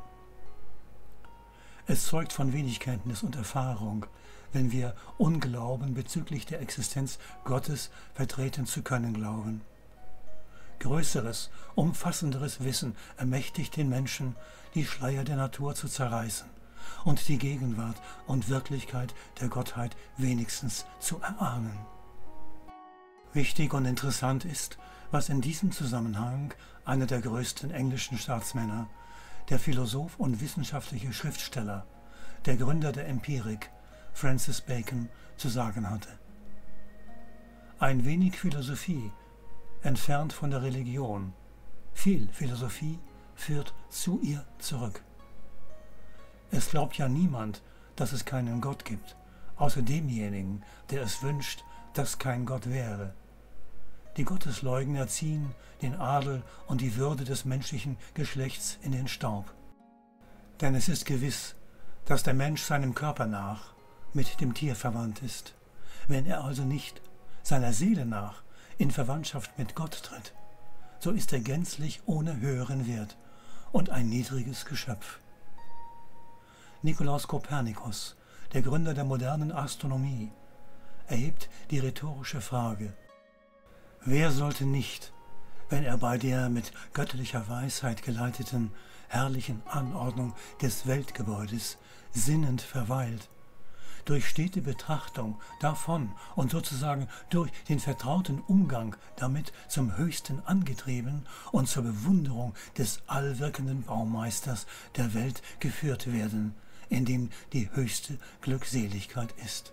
Es zeugt von wenig Kenntnis und Erfahrung, wenn wir Unglauben bezüglich der Existenz Gottes vertreten zu können glauben. Größeres, umfassenderes Wissen ermächtigt den Menschen, die Schleier der Natur zu zerreißen und die Gegenwart und Wirklichkeit der Gottheit wenigstens zu erahnen. Wichtig und interessant ist, was in diesem Zusammenhang einer der größten englischen Staatsmänner, der Philosoph und wissenschaftliche Schriftsteller, der Gründer der Empirik, Francis Bacon, zu sagen hatte. Ein wenig Philosophie entfernt von der Religion, viel Philosophie führt zu ihr zurück. Es glaubt ja niemand, dass es keinen Gott gibt, außer demjenigen, der es wünscht, dass kein Gott wäre. Die Gottesleugner ziehen den Adel und die Würde des menschlichen Geschlechts in den Staub. Denn es ist gewiss, dass der Mensch seinem Körper nach mit dem Tier verwandt ist. Wenn er also nicht seiner Seele nach in Verwandtschaft mit Gott tritt, so ist er gänzlich ohne höheren Wert und ein niedriges Geschöpf. Nikolaus Kopernikus, der Gründer der modernen Astronomie, erhebt die rhetorische Frage: Wer sollte nicht, wenn er bei der mit göttlicher Weisheit geleiteten herrlichen Anordnung des Weltgebäudes sinnend verweilt, durch stete Betrachtung davon und sozusagen durch den vertrauten Umgang damit zum Höchsten angetrieben und zur Bewunderung des allwirkenden Baumeisters der Welt geführt werden, in dem die höchste Glückseligkeit ist.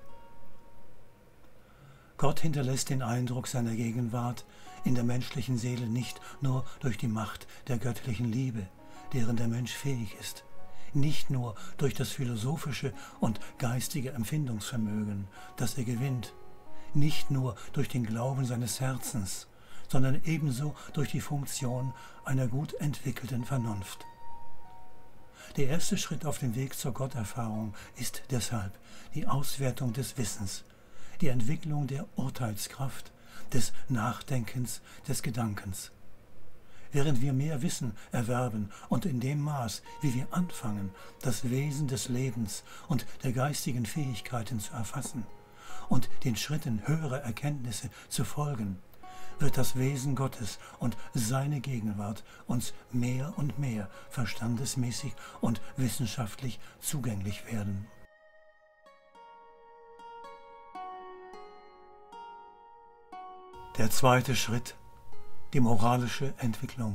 Gott hinterlässt den Eindruck seiner Gegenwart in der menschlichen Seele nicht nur durch die Macht der göttlichen Liebe, deren der Mensch fähig ist, nicht nur durch das philosophische und geistige Empfindungsvermögen, das er gewinnt, nicht nur durch den Glauben seines Herzens, sondern ebenso durch die Funktion einer gut entwickelten Vernunft. Der erste Schritt auf dem Weg zur Gotterfahrung ist deshalb die Auswertung des Wissens, die Entwicklung der Urteilskraft, des Nachdenkens, des Gedankens. Während wir mehr Wissen erwerben und in dem Maß, wie wir anfangen, das Wesen des Lebens und der geistigen Fähigkeiten zu erfassen und den Schritten höherer Erkenntnisse zu folgen, wird das Wesen Gottes und seine Gegenwart uns mehr und mehr verstandesmäßig und wissenschaftlich zugänglich werden. Der zweite Schritt: die moralische Entwicklung.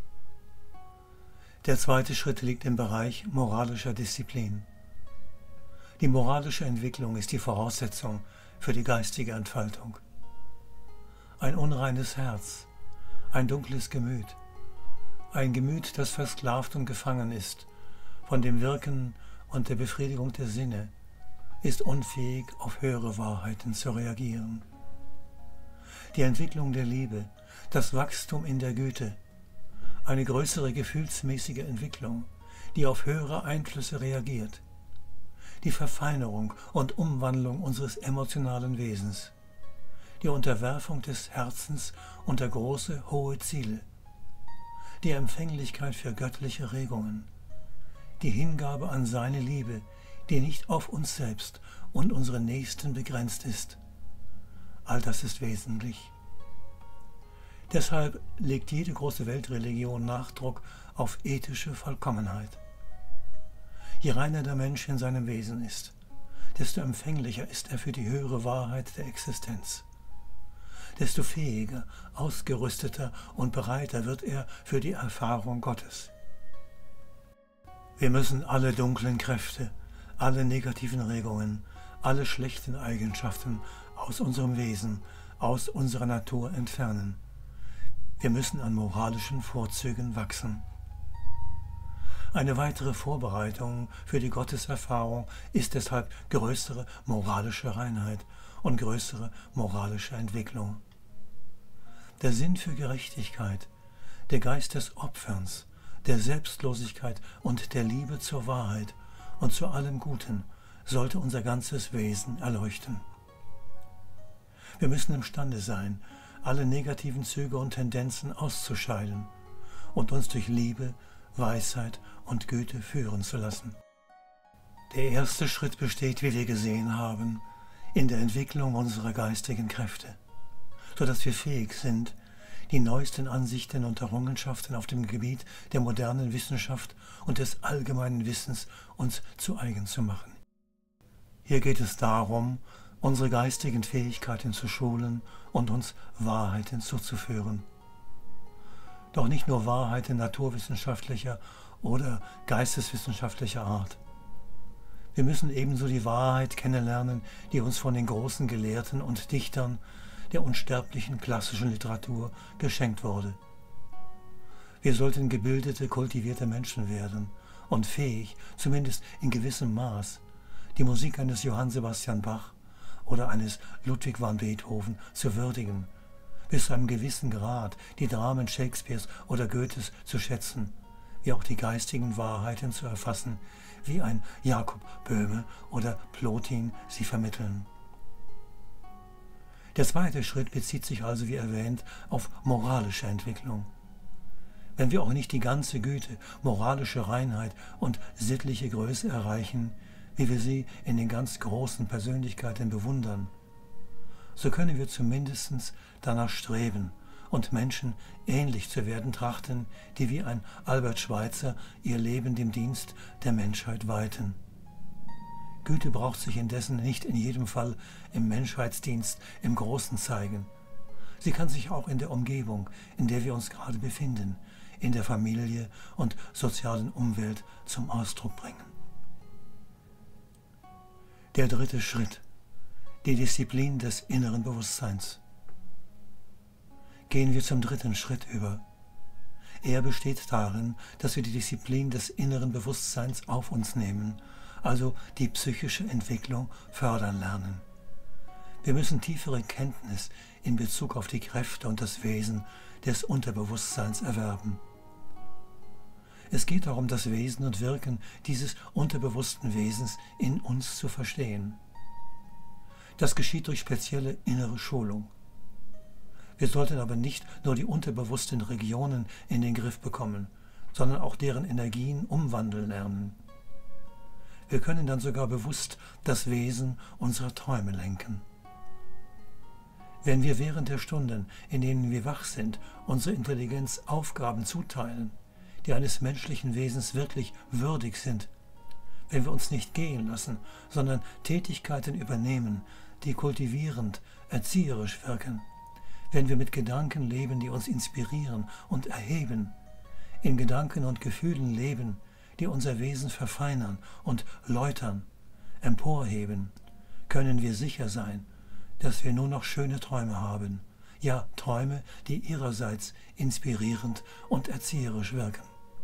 Der zweite Schritt liegt im Bereich moralischer Disziplin. Die moralische Entwicklung ist die Voraussetzung für die geistige Entfaltung. Ein unreines Herz, ein dunkles Gemüt, ein Gemüt, das versklavt und gefangen ist von dem Wirken und der Befriedigung der Sinne, ist unfähig, auf höhere Wahrheiten zu reagieren. Die Entwicklung der Liebe, das Wachstum in der Güte, eine größere gefühlsmäßige Entwicklung, die auf höhere Einflüsse reagiert, die Verfeinerung und Umwandlung unseres emotionalen Wesens, die Unterwerfung des Herzens unter große, hohe Ziele, die Empfänglichkeit für göttliche Regungen, die Hingabe an seine Liebe, die nicht auf uns selbst und unsere Nächsten begrenzt ist. All das ist wesentlich. Deshalb legt jede große Weltreligion Nachdruck auf ethische Vollkommenheit. Je reiner der Mensch in seinem Wesen ist, desto empfänglicher ist er für die höhere Wahrheit der Existenz. Desto fähiger, ausgerüsteter und bereiter wird er für die Erfahrung Gottes. Wir müssen alle dunklen Kräfte, alle negativen Regungen, alle schlechten Eigenschaften aus unserem Wesen, aus unserer Natur entfernen. Wir müssen an moralischen Vorzügen wachsen. Eine weitere Vorbereitung für die Gotteserfahrung ist deshalb größere moralische Reinheit und größere moralische Entwicklung. Der Sinn für Gerechtigkeit, der Geist des Opferns, der Selbstlosigkeit und der Liebe zur Wahrheit und zu allem Guten sollte unser ganzes Wesen erleuchten. Wir müssen imstande sein, alle negativen Züge und Tendenzen auszuscheiden und uns durch Liebe, Weisheit und Güte führen zu lassen. Der erste Schritt besteht, wie wir gesehen haben, in der Entwicklung unserer geistigen Kräfte, sodass wir fähig sind, die neuesten Ansichten und Errungenschaften auf dem Gebiet der modernen Wissenschaft und des allgemeinen Wissens uns zu eigen zu machen. Hier geht es darum, unsere geistigen Fähigkeiten zu schulen und uns Wahrheiten zuzuführen. Doch nicht nur Wahrheiten naturwissenschaftlicher oder geisteswissenschaftlicher Art. Wir müssen ebenso die Wahrheit kennenlernen, die uns von den großen Gelehrten und Dichtern der unsterblichen klassischen Literatur geschenkt wurde. Wir sollten gebildete, kultivierte Menschen werden und fähig, zumindest in gewissem Maß, die Musik eines Johann Sebastian Bach oder eines Ludwig van Beethoven zu würdigen, bis zu einem gewissen Grad die Dramen Shakespeares oder Goethes zu schätzen, wie auch die geistigen Wahrheiten zu erfassen, wie ein Jakob Böhme oder Plotin sie vermitteln. Der zweite Schritt bezieht sich also, wie erwähnt, auf moralische Entwicklung. Wenn wir auch nicht die ganze Güte, moralische Reinheit und sittliche Größe erreichen, wie wir sie in den ganz großen Persönlichkeiten bewundern, so können wir zumindest danach streben und Menschen ähnlich zu werden trachten, die wie ein Albert Schweitzer ihr Leben dem Dienst der Menschheit weiten. Güte braucht sich indessen nicht in jedem Fall im Menschheitsdienst im Großen zeigen. Sie kann sich auch in der Umgebung, in der wir uns gerade befinden, in der Familie und sozialen Umwelt zum Ausdruck bringen. Der dritte Schritt: die Disziplin des inneren Bewusstseins. Gehen wir zum dritten Schritt über. Er besteht darin, dass wir die Disziplin des inneren Bewusstseins auf uns nehmen, also die psychische Entwicklung fördern lernen. Wir müssen tiefere Kenntnis in Bezug auf die Kräfte und das Wesen des Unterbewusstseins erwerben. Es geht darum, das Wesen und Wirken dieses unterbewussten Wesens in uns zu verstehen. Das geschieht durch spezielle innere Schulung. Wir sollten aber nicht nur die unterbewussten Regionen in den Griff bekommen, sondern auch deren Energien umwandeln lernen. Wir können dann sogar bewusst das Wesen unserer Träume lenken. Wenn wir während der Stunden, in denen wir wach sind, unsere Intelligenz Aufgaben zuteilen, die eines menschlichen Wesens wirklich würdig sind, wenn wir uns nicht gehen lassen, sondern Tätigkeiten übernehmen, die kultivierend, erzieherisch wirken, wenn wir mit Gedanken leben, die uns inspirieren und erheben, in Gedanken und Gefühlen leben, die unser Wesen verfeinern und läutern, emporheben, können wir sicher sein, dass wir nur noch schöne Träume haben, ja Träume, die ihrerseits inspirierend und erzieherisch wirken.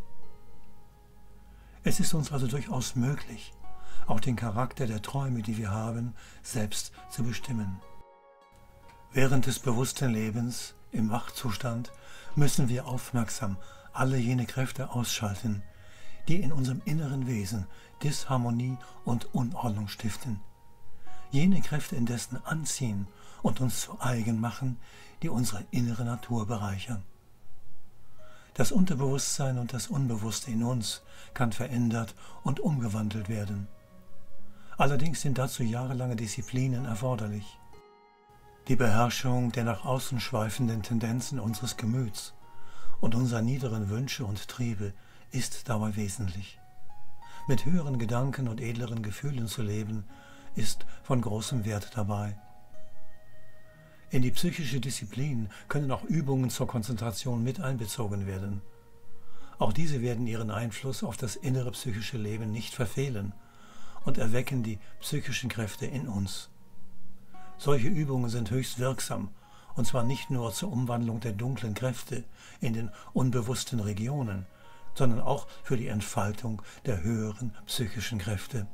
Es ist uns also durchaus möglich, auch den Charakter der Träume, die wir haben, selbst zu bestimmen. Während des bewussten Lebens, im Wachzustand, müssen wir aufmerksam alle jene Kräfte ausschalten, die in unserem inneren Wesen Disharmonie und Unordnung stiften. Jene Kräfte indessen anziehen und uns zu eigen machen, die unsere innere Natur bereichern. Das Unterbewusstsein und das Unbewusste in uns kann verändert und umgewandelt werden. Allerdings sind dazu jahrelange Disziplinen erforderlich. Die Beherrschung der nach außen schweifenden Tendenzen unseres Gemüts und unserer niederen Wünsche und Triebe ist dabei wesentlich. Mit höheren Gedanken und edleren Gefühlen zu leben, ist von großem Wert dabei. In die psychische Disziplin können auch Übungen zur Konzentration mit einbezogen werden. Auch diese werden ihren Einfluss auf das innere psychische Leben nicht verfehlen und erwecken die psychischen Kräfte in uns. Solche Übungen sind höchst wirksam, und zwar nicht nur zur Umwandlung der dunklen Kräfte in den unbewussten Regionen, sondern auch für die Entfaltung der höheren psychischen Kräfte.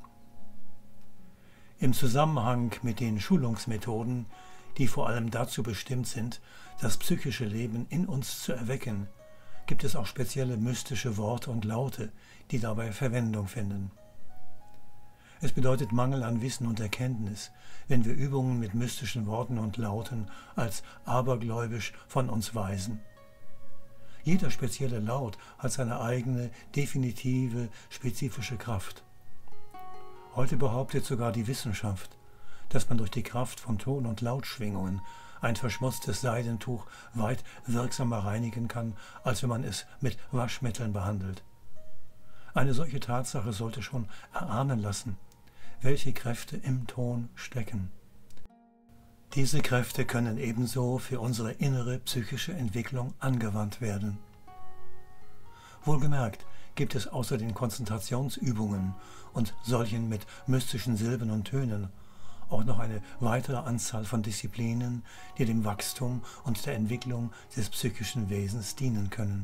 Im Zusammenhang mit den Schulungsmethoden, die vor allem dazu bestimmt sind, das psychische Leben in uns zu erwecken, gibt es auch spezielle mystische Worte und Laute, die dabei Verwendung finden. Es bedeutet Mangel an Wissen und Erkenntnis, wenn wir Übungen mit mystischen Worten und Lauten als abergläubisch von uns weisen. Jeder spezielle Laut hat seine eigene, definitive, spezifische Kraft. Heute behauptet sogar die Wissenschaft, dass man durch die Kraft von Ton- und Lautschwingungen ein verschmutztes Seidentuch weit wirksamer reinigen kann, als wenn man es mit Waschmitteln behandelt. Eine solche Tatsache sollte schon erahnen lassen, welche Kräfte im Ton stecken. Diese Kräfte können ebenso für unsere innere psychische Entwicklung angewandt werden. Wohlgemerkt gibt es außer den Konzentrationsübungen und solchen mit mystischen Silben und Tönen auch noch eine weitere Anzahl von Disziplinen, die dem Wachstum und der Entwicklung des psychischen Wesens dienen können.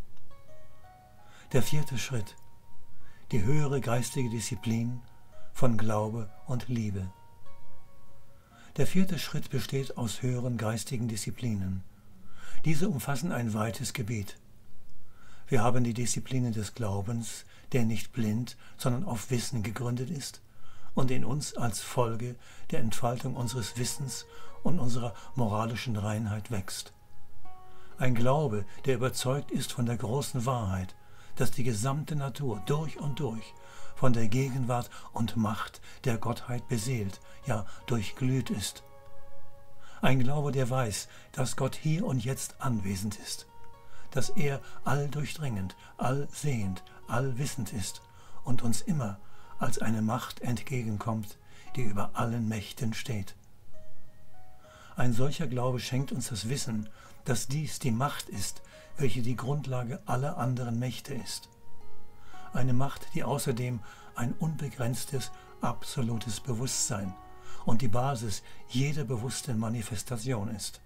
Der vierte Schritt: die höhere geistige Disziplin von Glaube und Liebe. Der vierte Schritt besteht aus höheren geistigen Disziplinen. Diese umfassen ein weites Gebiet. Wir haben die Disziplinen des Glaubens, der nicht blind, sondern auf Wissen gegründet ist und in uns als Folge der Entfaltung unseres Wissens und unserer moralischen Reinheit wächst. Ein Glaube, der überzeugt ist von der großen Wahrheit, dass die gesamte Natur durch und durch von der Gegenwart und Macht der Gottheit beseelt, ja durchglüht ist. Ein Glaube, der weiß, dass Gott hier und jetzt anwesend ist, dass er alldurchdringend, allsehend, allwissend ist und uns immer als eine Macht entgegenkommt, die über allen Mächten steht. Ein solcher Glaube schenkt uns das Wissen, dass dies die Macht ist, welche die Grundlage aller anderen Mächte ist. Eine Macht, die außerdem ein unbegrenztes, absolutes Bewusstsein und die Basis jeder bewussten Manifestation ist.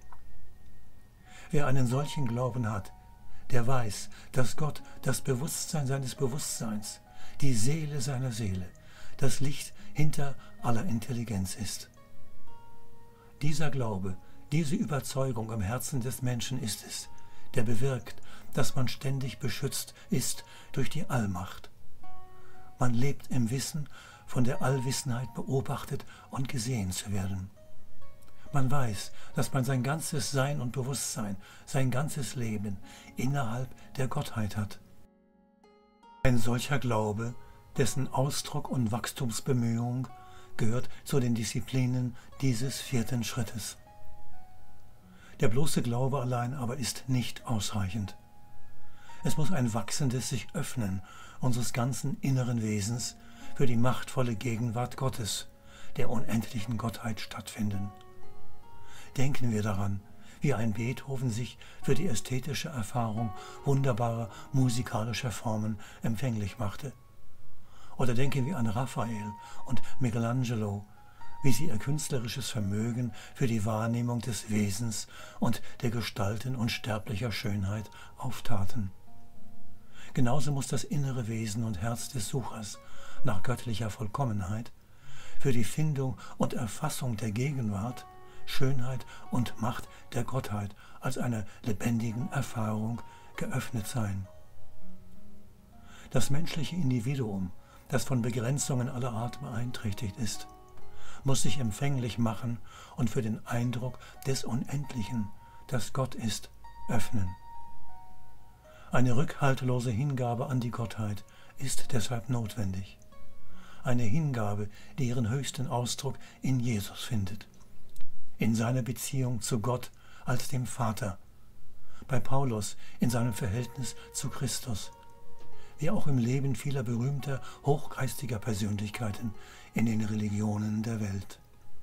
Wer einen solchen Glauben hat, der weiß, dass Gott das Bewusstsein seines Bewusstseins, die Seele seiner Seele, das Licht hinter aller Intelligenz ist. Dieser Glaube, diese Überzeugung im Herzen des Menschen ist es, der bewirkt, dass man ständig beschützt ist durch die Allmacht. Man lebt im Wissen, von der Allwissenheit beobachtet und gesehen zu werden. Man weiß, dass man sein ganzes Sein und Bewusstsein, sein ganzes Leben innerhalb der Gottheit hat. Ein solcher Glaube, dessen Ausdruck und Wachstumsbemühung gehört zu den Disziplinen dieses vierten Schrittes. Der bloße Glaube allein aber ist nicht ausreichend. Es muss ein wachsendes sich öffnen unseres ganzen inneren Wesens für die machtvolle Gegenwart Gottes, der unendlichen Gottheit stattfinden. Denken wir daran, wie ein Beethoven sich für die ästhetische Erfahrung wunderbarer musikalischer Formen empfänglich machte. Oder denken wir an Raphael und Michelangelo, wie sie ihr künstlerisches Vermögen für die Wahrnehmung des Wesens und der Gestalten unsterblicher Schönheit auftaten. Genauso muss das innere Wesen und Herz des Suchers nach göttlicher Vollkommenheit für die Findung und Erfassung der Gegenwart, Schönheit und Macht der Gottheit als einer lebendigen Erfahrung geöffnet sein. Das menschliche Individuum, das von Begrenzungen aller Art beeinträchtigt ist, muss sich empfänglich machen und für den Eindruck des Unendlichen, das Gott ist, öffnen. Eine rückhaltlose Hingabe an die Gottheit ist deshalb notwendig. Eine Hingabe, die ihren höchsten Ausdruck in Jesus findet. in seiner Beziehung zu Gott als dem Vater, bei Paulus in seinem Verhältnis zu Christus, wie auch im Leben vieler berühmter, hochgeistiger Persönlichkeiten in den Religionen der Welt.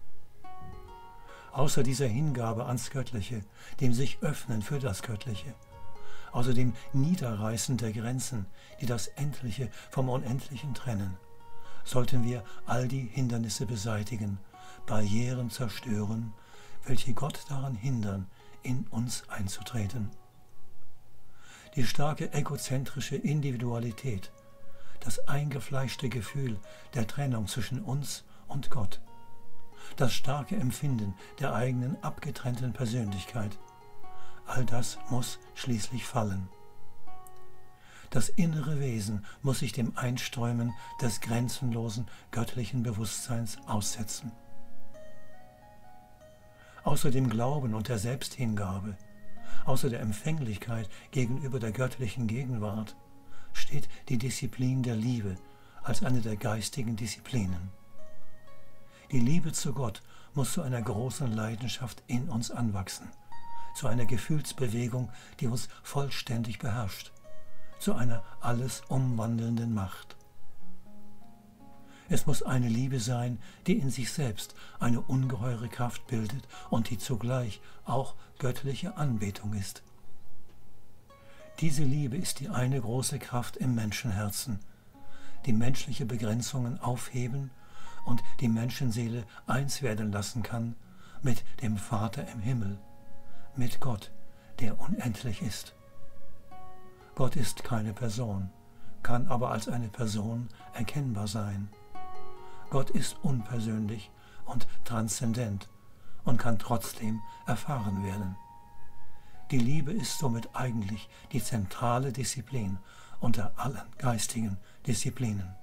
Außer dieser Hingabe ans Göttliche, dem sich öffnen für das Göttliche, außer dem Niederreißen der Grenzen, die das Endliche vom Unendlichen trennen, sollten wir all die Hindernisse beseitigen, Barrieren zerstören, welche Gott daran hindern, in uns einzutreten. Die starke egozentrische Individualität, das eingefleischte Gefühl der Trennung zwischen uns und Gott, das starke Empfinden der eigenen abgetrennten Persönlichkeit, all das muss schließlich fallen. Das innere Wesen muss sich dem Einströmen des grenzenlosen göttlichen Bewusstseins aussetzen. Außer dem Glauben und der Selbsthingabe, außer der Empfänglichkeit gegenüber der göttlichen Gegenwart, steht die Disziplin der Liebe als eine der geistigen Disziplinen. Die Liebe zu Gott muss zu einer großen Leidenschaft in uns anwachsen, zu einer Gefühlsbewegung, die uns vollständig beherrscht, zu einer alles umwandelnden Macht. Es muss eine Liebe sein, die in sich selbst eine ungeheure Kraft bildet und die zugleich auch göttliche Anbetung ist. Diese Liebe ist die eine große Kraft im Menschenherzen, die menschliche Begrenzungen aufheben und die Menschenseele eins werden lassen kann mit dem Vater im Himmel, mit Gott, der unendlich ist. Gott ist keine Person, kann aber als eine Person erkennbar sein. Gott ist unpersönlich und transzendent und kann trotzdem erfahren werden. Die Liebe ist somit eigentlich die zentrale Disziplin unter allen geistigen Disziplinen.